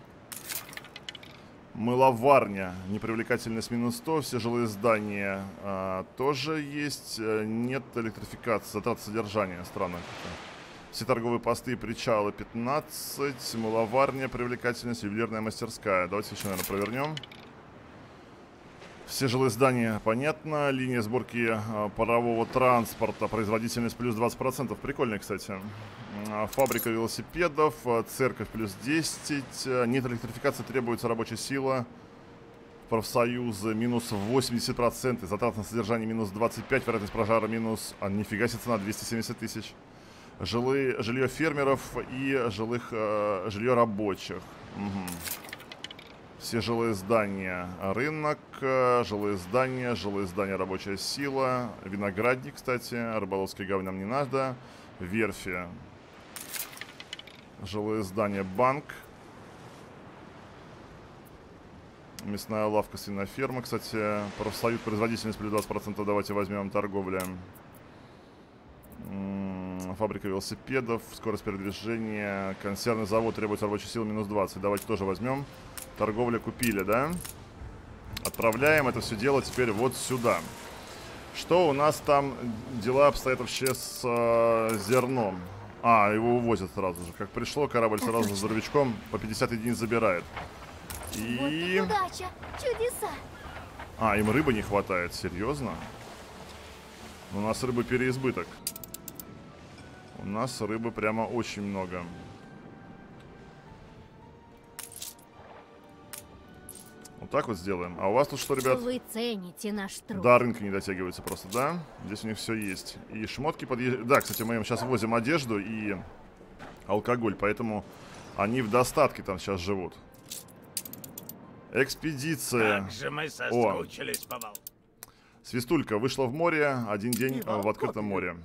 Мыловарня, непривлекательность минус 100. Все жилые здания тоже есть. Нет электрификации, затраты содержания, странно. Все торговые посты и причалы 15. Мыловарня, привлекательность, ювелирная мастерская. Давайте еще, наверное, провернем. Все жилые здания, понятно. Линия сборки парового транспорта. Производительность плюс 20%. Прикольно, кстати. Фабрика велосипедов. Церковь плюс 10. Нет электрификации, требуется рабочая сила. Профсоюзы минус 80%. Затрат на содержание минус 25%. Вероятность пожара минус... А, нифига себе цена, 270 тысяч. Жилье фермеров и жилье рабочих. Угу. Все жилые здания, рынок, жилые здания, рабочая сила, виноградник, кстати, рыболовские гавани нам не надо, верфи, жилые здания, банк, мясная лавка, свиноферма, кстати, профсоюз, производительность плюс 20%, давайте возьмем, торговля, фабрика велосипедов, скорость передвижения, консервный завод, требуется рабочей силы минус 20, давайте тоже возьмем. Торговля купили, да? Отправляем это все дело теперь вот сюда. Что у нас там дела обстоят вообще с зерном? А, его увозят сразу же. Как пришло, корабль сразу же с здоровячком по 50 единиц забирает. И... Вот удача! Чудеса! А, им рыбы не хватает, серьезно? У нас рыбы переизбыток. У нас рыбы прямо очень много. Вот так вот сделаем. А у вас тут что, ребят? Вы цените наш труд. До рынка не дотягивается просто, да? Здесь у них все есть. И шмотки подъезжают. Да, кстати, мы им сейчас возим одежду и алкоголь, поэтому они в достатке там сейчас живут. Экспедиция. Как же мы соскучились, Павел. Свистулька вышла в море. Один день в открытом море.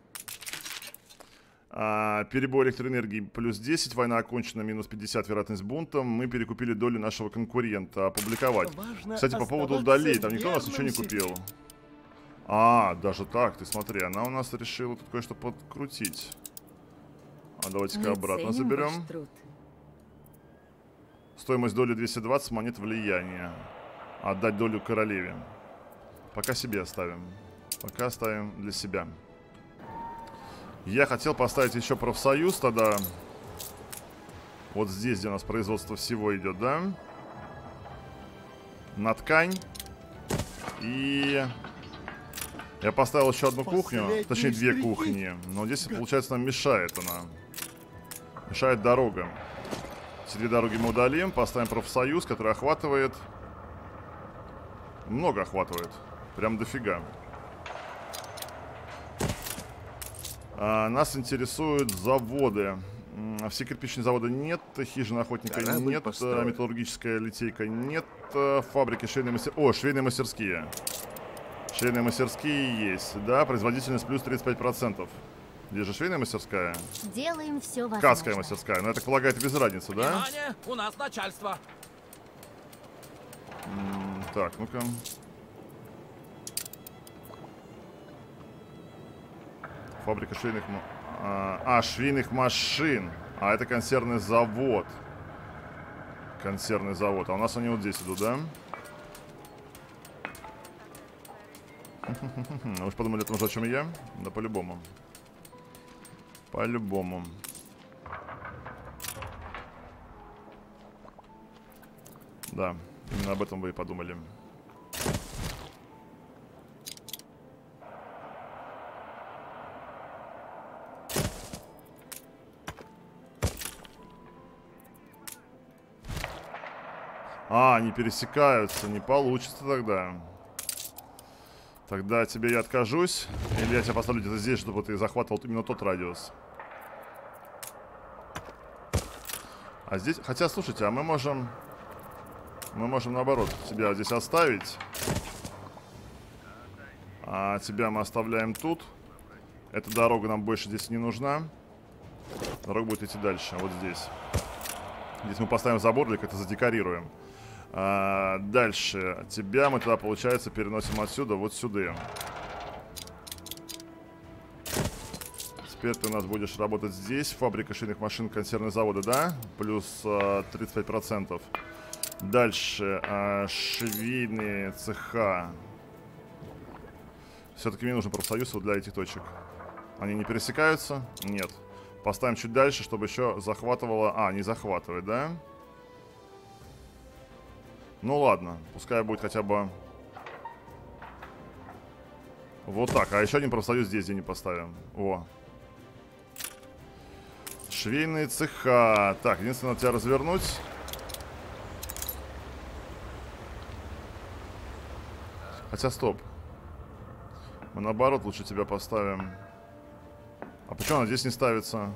Перебой электроэнергии плюс 10. Война окончена, минус 50. Вероятность бунта. Мы перекупили долю нашего конкурента. Опубликовать. Кстати, по поводу долей. Там никто у нас ничего не купил. А, даже так. Ты смотри, она у нас решила тут кое-что подкрутить. А давайте-ка обратно заберем. Стоимость доли 220 монет влияния. Отдать долю королеве. Пока себе оставим. Пока оставим для себя. Я хотел поставить еще профсоюз тогда. Вот здесь, где у нас производство всего идет, да? На ткань. И... я поставил еще одну кухню. Точнее, две кухни. Но здесь, получается, нам мешает она. Мешает дорога. Эти две дороги мы удалим. Поставим профсоюз, который охватывает... много охватывает. Прям дофига. Нас интересуют заводы. Все кирпичные заводы нет. Хижина охотника нет. Металлургическая литейка нет. Фабрики, швейные мастерские. О, швейные мастерские. Швейные мастерские есть. Да, производительность плюс 35%. Где же швейная мастерская? Делаем все возможное. Ткацкая мастерская. Ну, я так полагаю, это без разницы, да? Внимание, у нас начальство. Так, ну-ка. Фабрика швейных... швейных машин. А, это консервный завод. Консервный завод. А у нас они вот здесь идут, да? Вы уж подумали о том же, о чем и я? Да, по-любому. По-любому. Да, именно об этом вы и подумали. Они пересекаются. Не получится тогда. Тогда тебе я откажусь. Или я тебя поставлю где-то здесь, чтобы ты захватывал именно тот радиус. А здесь... хотя, слушайте, а мы можем... наоборот тебя здесь оставить. А тебя мы оставляем тут. Эта дорога нам больше здесь не нужна. Дорога будет идти дальше, вот здесь. Здесь мы поставим забор или как-то задекорируем. Дальше. Тебя мы тогда, получается, переносим отсюда вот сюда. Теперь ты у нас будешь работать здесь. Фабрика швейных машин, консервные заводы, да? Плюс 35%. Дальше. Швейные цеха. Все-таки мне нужен профсоюз вот для этих точек. Они не пересекаются? Нет. Поставим чуть дальше, чтобы еще захватывало... не захватывает, да? Ну ладно, пускай будет хотя бы вот так. А еще один профсоюз здесь где-нибудь поставим. О. Швейные цеха. Так, единственное, надо тебя развернуть. Хотя, стоп. Мы наоборот лучше тебя поставим. А почему она здесь не ставится?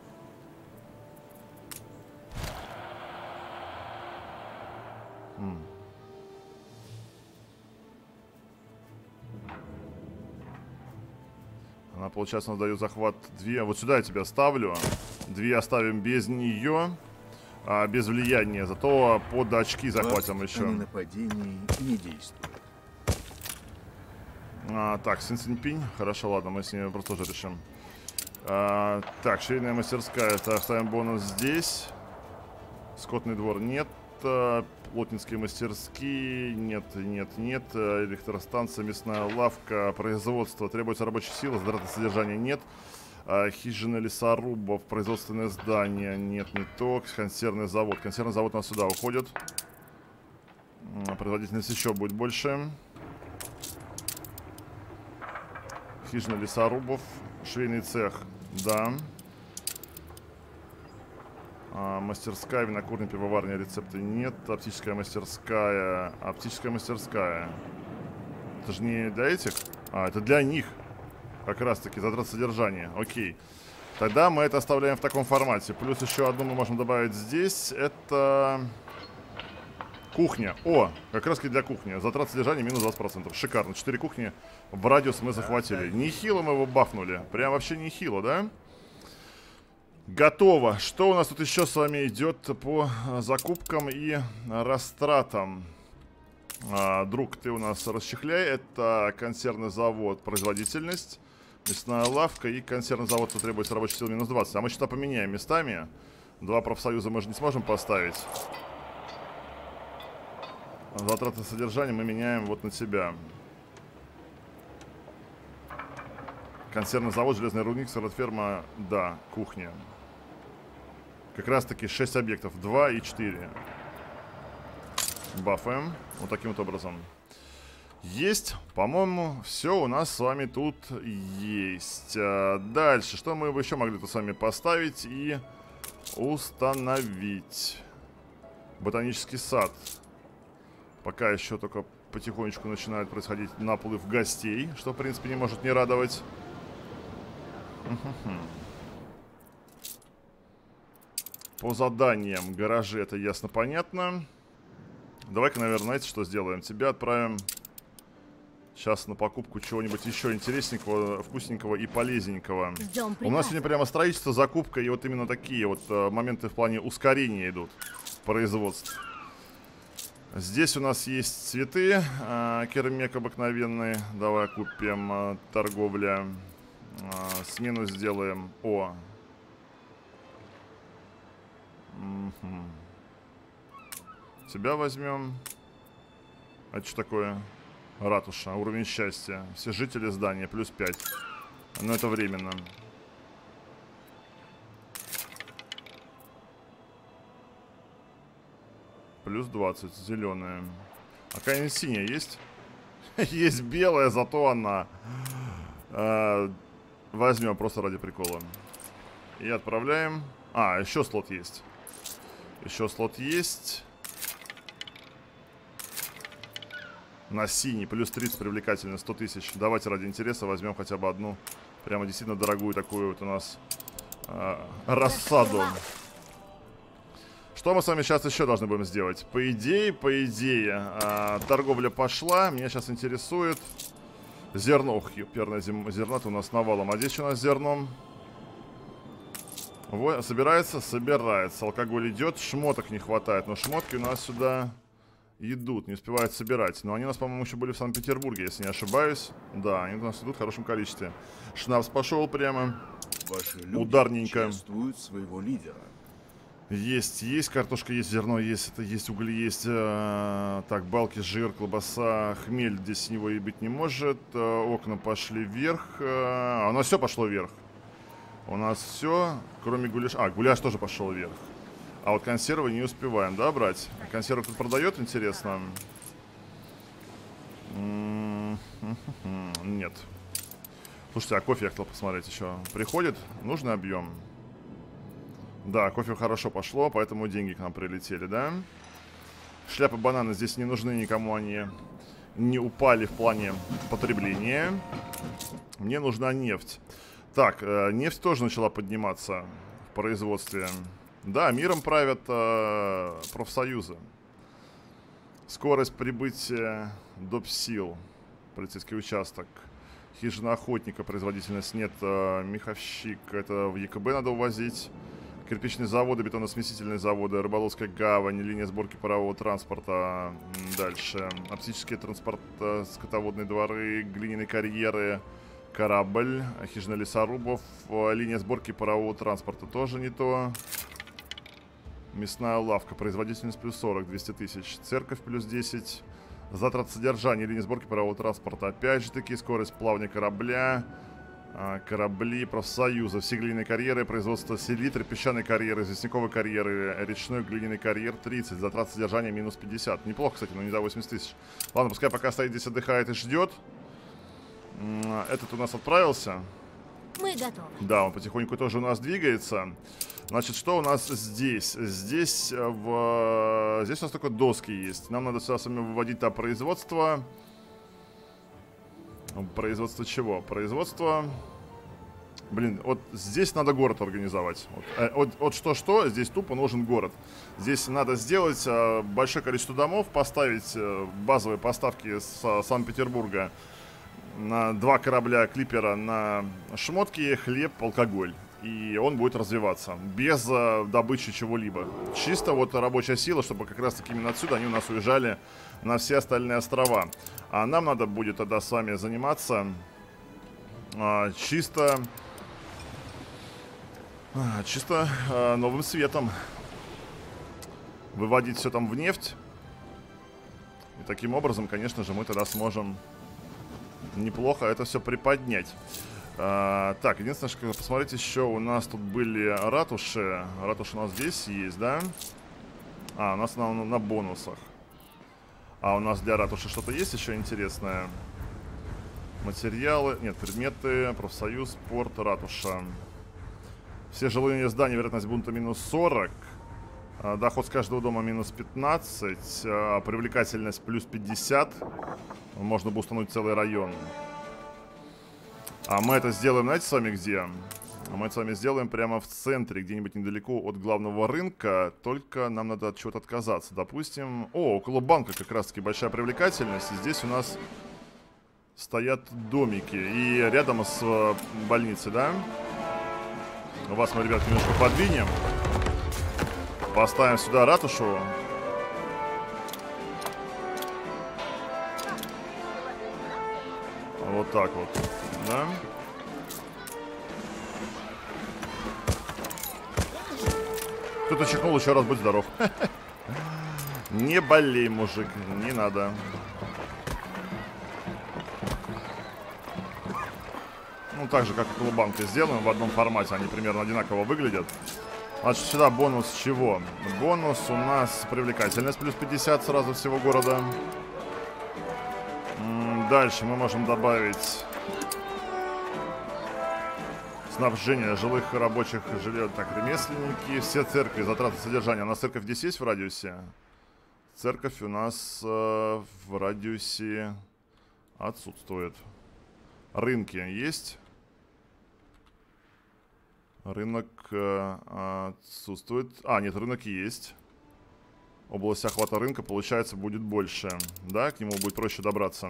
Она, получается, нас дает захват 2. Вот сюда я тебя ставлю. 2 оставим без нее. Без влияния. Зато под очки захватим еще. Нападение не действует. Так, Синь-Синь-Пинь. Хорошо, ладно, мы с ней вопрос тоже решим. Так, швейная мастерская. Это оставим бонус здесь. Скотный двор нет. Плотницкие мастерские, нет. Электростанция, мясная лавка, производство. Требуется рабочая сила, затратное содержание, нет. Хижина лесорубов, производственное здание, нет, не то. Консервный завод. Консервный завод у нас сюда уходит. Производительность еще будет больше. Хижина лесорубов. Швейный цех, да. Мастерская, винокурня, пивоварня, рецепты нет. Оптическая мастерская. Оптическая мастерская. Это же не для этих? Это для них. Как раз таки затрат содержания. Окей. Тогда мы это оставляем в таком формате. Плюс еще одну мы можем добавить здесь. Это кухня. О, как раз таки для кухни. Затрат содержания минус 20%. Шикарно. 4 кухни в радиус мы захватили. Нехило мы его бафнули. Прям вообще нехило, да? Готово. Что у нас тут еще с вами идет по закупкам и растратам? Друг, ты у нас расчехляй. Это консервный завод, производительность, мясная лавка и консервный завод, что требуется рабочей силы минус 20. А мы что-то поменяем местами. 2 профсоюза мы же не сможем поставить. Затраты содержания мы меняем вот на тебя. Консервный завод, железный рудник, сыротферма, да, кухня. Как раз таки 6 объектов, 2 и 4. Бафаем. Вот таким вот образом. Есть. По-моему, все у нас с вами тут есть. Дальше. Что мы бы еще могли тут с вами поставить и установить? Ботанический сад. Пока еще только потихонечку начинает происходить наплыв гостей, что, в принципе, не может не радовать. По заданиям гаражи, это ясно, понятно. Давай-ка, наверное, знаете, что сделаем? Тебя отправим сейчас на покупку чего-нибудь еще интересненького, вкусненького и полезненького. У нас сегодня прямо строительство, закупка и вот именно такие вот моменты в плане ускорения идут в производстве. Здесь у нас есть цветы, керамик обыкновенный. Давай купим, торговля. Смену сделаем. О. Тебя возьмем. А что такое? Ратуша. Уровень счастья. Все жители здания. Плюс 5. Но это временно. Плюс 20. Зеленая. А какая-нибудь синяя есть? Есть белая, зато она. Возьмем просто ради прикола. И отправляем. Еще слот есть. Еще слот есть. На синий. Плюс 30 привлекательно. 100 тысяч. Давайте ради интереса возьмем хотя бы одну. Прямо действительно дорогую такую вот у нас рассаду. Что мы с вами сейчас еще должны будем сделать? По идее, торговля пошла. Меня сейчас интересует зерно. Ох, перное зерно-то у нас навалом. А здесь что у нас с зерном? Вот, собирается? Собирается. Алкоголь идет. Шмоток не хватает. Но шмотки у нас сюда идут. Не успевают собирать. Но они у нас, по-моему, еще были в Санкт-Петербурге, если не ошибаюсь. Да, они у нас идут в хорошем количестве. Шнапс пошел прямо. Ваши люди ударненько. чествуют своего лидера. Есть картошка, есть зерно, есть уголь, есть. Так, балки, жир, колбаса, хмель здесь с него и быть не может. Окна пошли вверх. У нас все пошло вверх. У нас все, кроме гуляша. Гуляш тоже пошел вверх. А вот консервы не успеваем, да, брать? Консервы тут продает, интересно? Нет. Слушайте, а кофе я хотел посмотреть еще. Приходит нужный объем. Да, кофе хорошо пошло, поэтому деньги к нам прилетели, да? Шляпы, бананы здесь не нужны никому, они не упали в плане потребления. Мне нужна нефть. Так, нефть тоже начала подниматься в производстве. Да, миром правят профсоюзы. Скорость прибытия доп. Сил. Полицейский участок. Хижина охотника, производительность нет. Меховщик, это в ЕКБ надо увозить. Кирпичные заводы, бетоносмесительные заводы, рыболовская гавань, линия сборки парового транспорта. Дальше. Оптические транспорт, скотоводные дворы, глиняные карьеры, корабль, хижина лесорубов, линия сборки парового транспорта тоже не то. Мясная лавка. Производительность плюс 40, 200 тысяч. Церковь плюс 10. Затрат содержания, линии сборки парового транспорта. Опять же таки, скорость плавания корабля. Корабли профсоюза. Все глиняные карьеры. Производство селитры, песчаной карьеры, известняковой карьеры. Речной глиняный карьер 30. Затрат содержания минус 50. Неплохо, кстати, но не за 80 тысяч. Ладно, пускай пока стоит здесь, отдыхает и ждет. Этот у нас отправился. Мы готовы. Да, он потихоньку тоже у нас двигается. Значит, что у нас здесь? Здесь у нас только доски есть. Нам надо сюда с вами выводить там производство. Производство чего? Производство... Блин, вот здесь надо город организовать. Вот что-что, здесь тупо нужен город. Здесь надо сделать большое количество домов, поставить базовые поставки с Санкт-Петербурга на 2 корабля клипера на шмотки, хлеб, алкоголь. И он будет развиваться без добычи чего-либо. Чисто вот рабочая сила, чтобы как раз таки именно отсюда они у нас уезжали на все остальные острова. А нам надо будет тогда с вами заниматься чисто новым светом. Выводить все там в нефть. И таким образом, конечно же, мы тогда сможем неплохо это все приподнять. Так, единственное, что посмотрите, еще у нас тут были ратуши. Ратуши у нас здесь есть, да? У нас на бонусах. А у нас для ратуши что-то есть еще интересное? Материалы, нет, предметы, профсоюз, порт, ратуша. Все жилые здания, вероятность бунта минус 40. Доход с каждого дома минус 15. Привлекательность плюс 50. Можно бы установить целый район. А мы это сделаем, знаете, с вами где? Мы это с вами сделаем прямо в центре, где-нибудь недалеко от главного рынка. Только нам надо от чего-то отказаться. Допустим... около банка как раз-таки большая привлекательность. И здесь у нас стоят домики. И рядом с больницей, да? Вас мы, ребят, немножко подвинем. Поставим сюда ратушу. Вот так вот, да? Кто-то чихнул, еще раз будь здоров. Не болей, мужик, не надо. Ну, так же, как около банка сделаем, в одном формате. Они примерно одинаково выглядят. Значит, сюда бонус чего? Бонус у нас привлекательность плюс 50 сразу всего города. Дальше мы можем добавить снабжение жилых и рабочих жилья. Так, ремесленники, все церкви, затраты содержания. У нас церковь здесь есть в радиусе? Церковь у нас в радиусе отсутствует. Рынки есть? Рынок отсутствует. Нет, рынок есть. Область охвата рынка, получается, будет больше. Да, к нему будет проще добраться.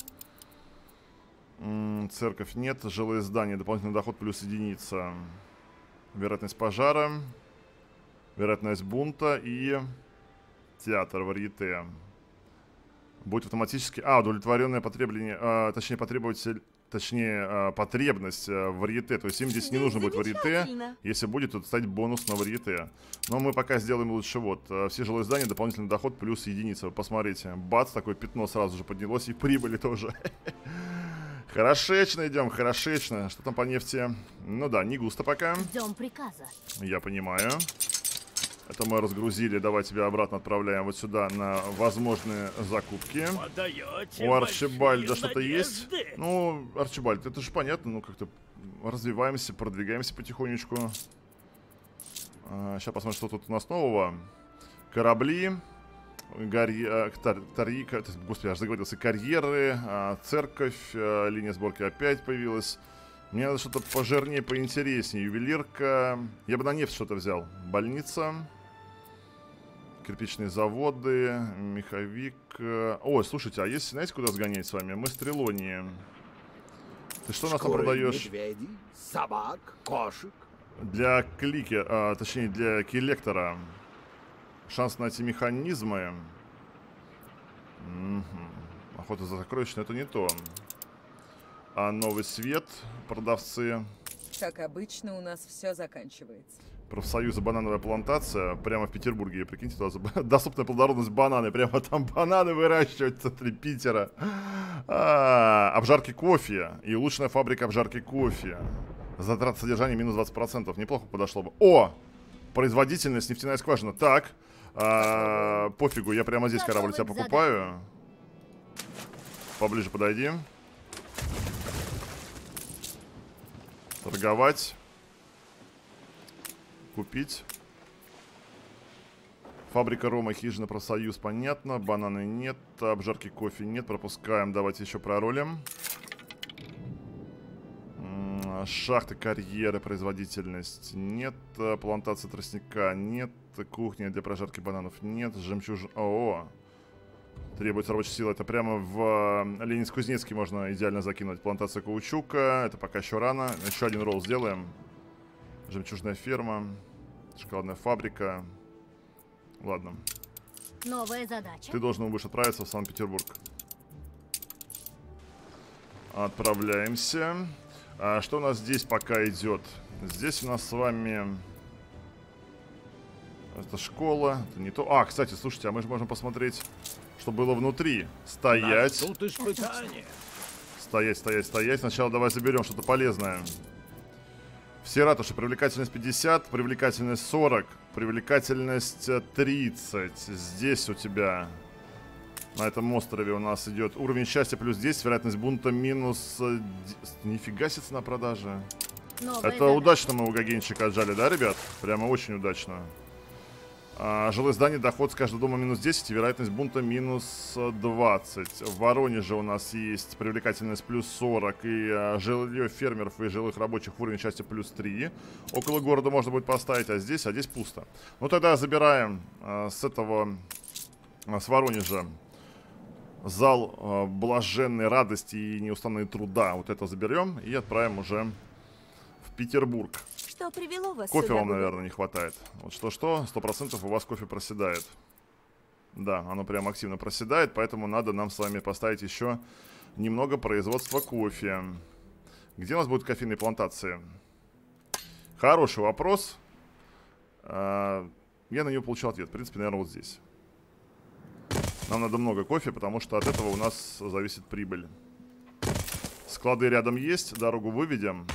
Церковь нет. Жилые здания. Дополнительный доход плюс единица. Вероятность пожара. Вероятность бунта и театр варьете. Будет автоматически... удовлетворенное потребление... точнее, потребность в варьете. То есть им здесь не нужно будет варьете. Если будет, то ставить бонус на варьете. Но мы пока сделаем лучше вот. Все жилые здания, дополнительный доход плюс единица. Вы посмотрите. Бац, такое пятно сразу же поднялось. И прибыли тоже. Хорошечно идем, хорошечно. Что там по нефти? Ну да, не густо пока. Ждем приказа. Я понимаю. Это мы разгрузили. Давай тебя обратно отправляем вот сюда на возможные закупки. У Арчибальда что-то есть? Ну, Арчибальд, это же понятно. Ну, как-то развиваемся, продвигаемся потихонечку. Сейчас посмотрим, что тут у нас нового. Корабли. Господи, аж заговорился. Карьеры. Церковь. Линия сборки опять появилась. Мне надо что-то пожирнее, поинтереснее. Ювелирка. Я бы на нефть что-то взял. Больница. Кирпичные заводы. Меховик. Ой, слушайте, а если, знаете, куда сгонять с вами? Мы Стрелонии. Ты что у нас там продаешь? Медведей, собак, кошек. Для клики, точнее, для коллектора. Шанс найти механизмы. Охота за сокровищем, это не то. Новый свет, продавцы. Как обычно, у нас все заканчивается. Профсоюза банановая плантация. Прямо в Петербурге, прикиньте, туда доступная плодородность бананы. Прямо там бананы выращивают в центре Питера. Обжарки кофе. И улучшенная фабрика обжарки кофе. Затрат содержания минус 20%. Неплохо подошло бы. О! Производительность, нефтяная скважина. Так. Пофигу, я прямо здесь корабль у тебя покупаю. Поближе подойди. Торговать. Купить. Фабрика рома, хижина, профсоюз, понятно. Бананы нет, обжарки кофе нет. Пропускаем, давайте еще проролим. Шахты, карьеры, производительность нет. Плантация тростника нет. Кухня для прожарки бананов нет. Жемчужин. О, требуется рабочая сила. Это прямо в Ленинск-Кузнецкий можно идеально закинуть. Плантация каучука. Это пока еще рано. Еще один ролл сделаем. Жемчужная ферма. Шоколадная фабрика. Ладно. Новая задача. Ты должен будешь отправиться в Санкт-Петербург. Отправляемся. Что у нас здесь пока идет? Здесь у нас с вами... Это школа. Это не то. Кстати, слушайте, а мы же можем посмотреть, что было внутри. Стоять. Тут испытание. Стоять, стоять, стоять. Сначала давай заберем что-то полезное. Все ратуши. Привлекательность 50, привлекательность 40, привлекательность 30. Здесь у тебя... На этом острове у нас идет уровень счастья плюс 10, вероятность бунта минус... Нифига себе цена продажи. Это удачно мы у Гогенчика отжали, да, ребят? Прямо очень удачно. Жилые здания, доход с каждого дома минус 10, вероятность бунта минус 20. В Воронеже у нас есть привлекательность плюс 40 и жилье фермеров и жилых рабочих уровень счастья плюс 3. Около города можно будет поставить, а здесь пусто. Ну тогда забираем с Воронежа зал блаженной радости и неустанной труда. Вот это заберем и отправим уже в Петербург. Что привело вас кофе сюда, вам, наверное, не хватает. Вот что-что, 100% у вас кофе проседает. Да, оно прям активно проседает, поэтому надо нам с вами поставить еще немного производства кофе. Где у нас будут кофейные плантации? Хороший вопрос. Я на него получил ответ. В принципе, наверное, вот здесь. Нам надо много кофе, потому что от этого у нас зависит прибыль. Склады рядом есть, дорогу выведем.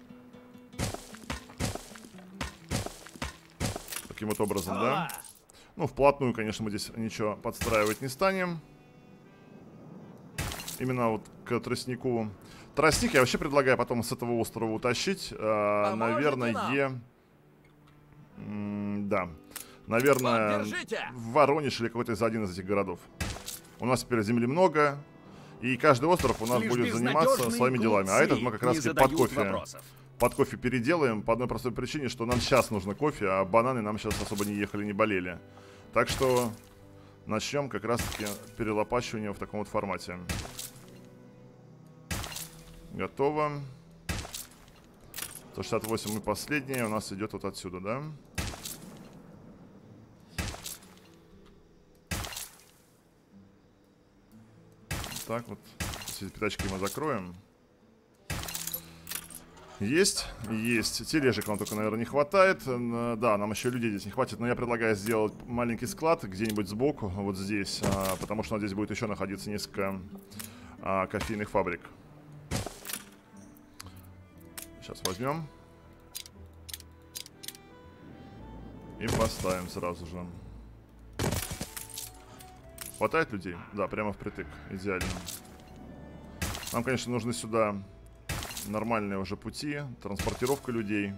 Таким вот образом, да? Ну, вплотную, конечно, мы здесь ничего подстраивать не станем. Именно вот к тростнику. Тростник я вообще предлагаю потом с этого острова утащить. Наверное, да. Наверное, в Воронеж или какой-то один из этих городов. У нас теперь земли много. И каждый остров у нас будет заниматься своими делами. А этот мы как раз таки под кофе переделаем. По одной простой причине, что нам сейчас нужно кофе, а бананы нам сейчас особо не ехали, не болели. Так что начнем как раз таки перелопачивание в таком вот формате. Готово. 168 и последнее у нас идет вот отсюда, да? Так вот, эти пятачки мы закроем. Есть, есть. Тележек нам только, наверное, не хватает. Да, нам еще людей здесь не хватит. Но я предлагаю сделать маленький склад где-нибудь сбоку, вот здесь. Потому что здесь будет еще находиться несколько кофейных фабрик. Сейчас возьмем. И поставим сразу же. Хватает людей? Да, прямо впритык. Идеально. Нам, конечно, нужны сюда нормальные уже пути. Транспортировка людей.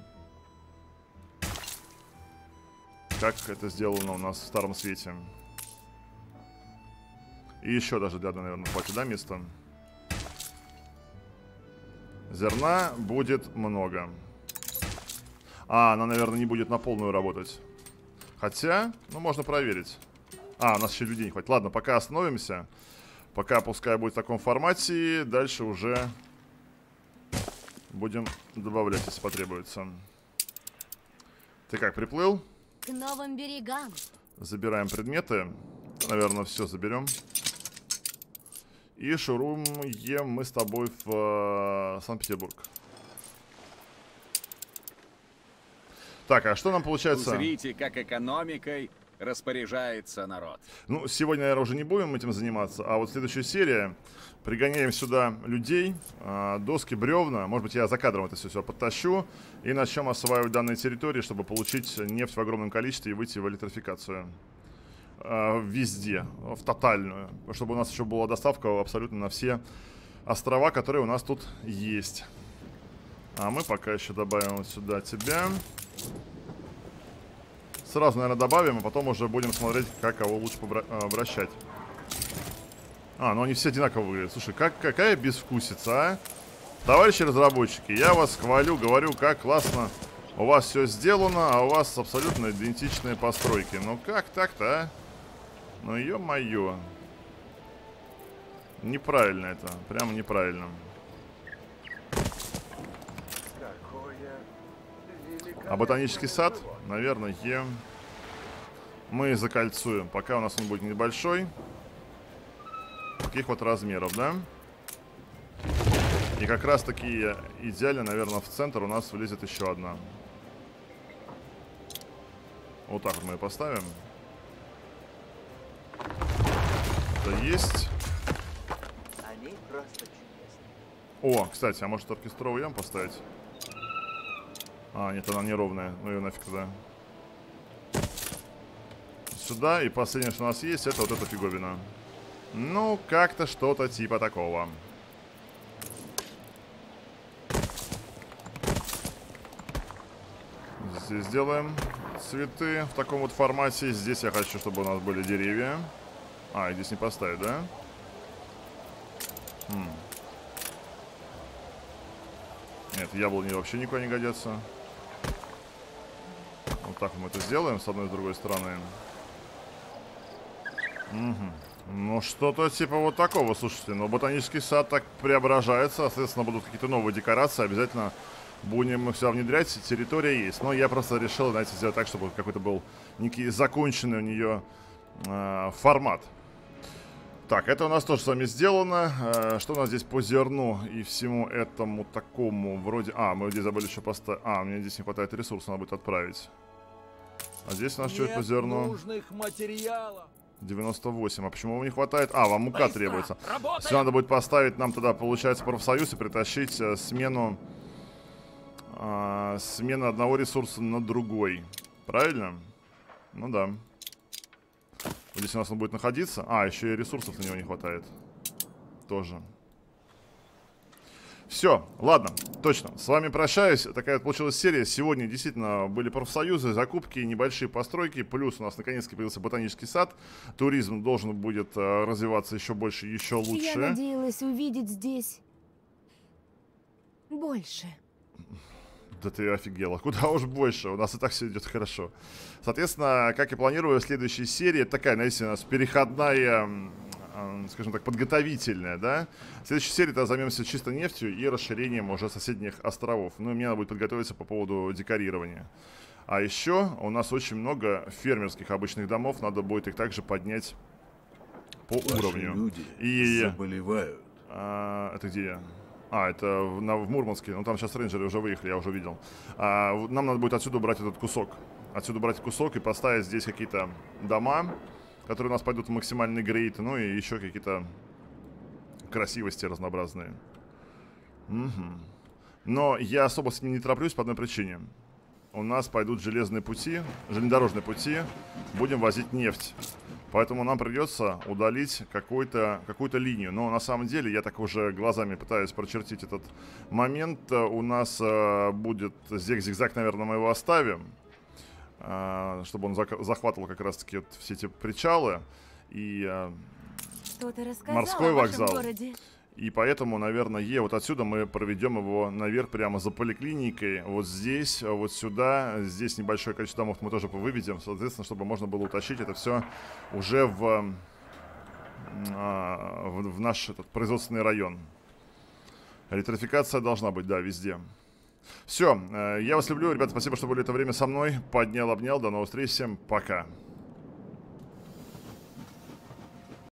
Как это сделано у нас в Старом Свете. И еще даже для, наверное, хватит, да, места? Зерна будет много. Она, наверное, не будет на полную работать. Хотя, ну, можно проверить. У нас еще людей не хватит. Ладно, пока остановимся. Пока пускай будет в таком формате. Dальше уже будем добавлять, если потребуется. Ты как, приплыл? К новым берегам. Забираем предметы. Наверное, все заберем. И шуруем мы с тобой в Санкт-Петербург. Так, а что нам получается? Узрите, как экономикой распоряжается народ. Ну, сегодня, наверное, уже не будем этим заниматься. А вот следующая серия. Пригоняем сюда людей, доски, бревна. Может быть, я за кадром это все подтащу. И начнем осваивать данные территории, чтобы получить нефть в огромном количестве и выйти в электрификацию. Везде, в тотальную. Чтобы у нас еще была доставка абсолютно на все острова, которые у нас тут есть. А мы пока еще добавим вот сюда тебя. Сразу, наверное, добавим, а потом уже будем смотреть, как кого лучше обращать. Ну они все одинаково выглядят. Слушай, какая безвкусица, а? Товарищи разработчики, я вас хвалю, говорю, как классно у вас все сделано, а у вас абсолютно идентичные постройки. Ну как так-то, а? Ну ё-моё. Неправильно это, прямо неправильно. А ботанический сад, наверное, мы закольцуем. Пока у нас он будет небольшой. Таких вот размеров, да? И как раз таки идеально, наверное, в центр у нас влезет еще одна. Вот так вот мы ее поставим. Это есть. Они просто чудесные. О, кстати, а может оркестровую яму поставить? Нет, она неровная. Ну ее нафиг туда. Сюда. И последнее, что у нас есть, это вот эта фиговина. Ну, как-то что-то типа такого. Здесь сделаем цветы в таком вот формате. Здесь я хочу, чтобы у нас были деревья. И здесь не поставить, да? Нет, яблони вообще никуда не годятся. Вот так мы это сделаем с одной и с другой стороны. Ну, что-то типа вот такого, слушайте. Но ботанический сад так преображается. Соответственно, будут какие-то новые декорации. Обязательно будем их сюда внедрять. Территория есть. Но я просто решил, знаете, сделать так, чтобы какой-то был некий законченный у нее формат. Так, это у нас тоже с вами сделано. Что у нас здесь по зерну и всему этому такому? Вроде... мы здесь забыли еще поставить... мне здесь не хватает ресурсов, надо будет отправить. А здесь у нас что-то по зерну? Нужных материалов. 98. А почему вам не хватает? Вам мука требуется. Все надо будет поставить нам тогда, получается, профсоюз и притащить смену одного ресурса на другой. Правильно? Ну да. Вот здесь у нас он будет находиться. Еще и ресурсов на него не хватает. Тоже. Все, ладно, точно. С вами прощаюсь. Такая вот получилась серия. Сегодня действительно были профсоюзы, закупки, небольшие постройки. Плюс у нас наконец-то появился ботанический сад. Туризм должен будет развиваться еще больше, еще лучше. Я надеялась увидеть здесь больше. Да ты офигела. Куда уж больше. У нас и так все идет хорошо. Соответственно, как и планирую, следующая серия такая, знаете, у нас переходная, скажем так, подготовительная, да? В следующей серии тогда займемся чисто нефтью и расширением уже соседних островов. Ну и мне надо будет подготовиться по поводу декорирования. А еще у нас очень много фермерских обычных домов. Надо будет их также поднять по уровню. Люди и заболевают. Это где я? Это в Мурманске. Ну, там сейчас рейнджеры уже выехали, я уже видел. Нам надо будет отсюда брать этот кусок. Отсюда брать кусок и поставить здесь какие-то дома, которые у нас пойдут в максимальный грейд. Ну, и еще какие-то красивости разнообразные. Но я особо с ним не тороплюсь по одной причине. У нас пойдут железные пути, железнодорожные пути. Будем возить нефть. Поэтому нам придется удалить какую-то линию. Но на самом деле, я так уже глазами пытаюсь прочертить этот момент. У нас будет зигзаг, наверное, мы его оставим. Чтобы он захватывал как раз-таки вот все эти причалы. И морской вокзал. И поэтому, наверное, вот отсюда мы проведем его наверх прямо за поликлиникой. Вот здесь, вот сюда. Здесь небольшое количество домов мы тоже выведем. Соответственно, чтобы можно было утащить это все уже в наш производственный район. Электрификация должна быть, да, везде. Все, я вас люблю, ребята. Спасибо, что были это время со мной. Поднял, обнял. До новых встреч. Всем пока.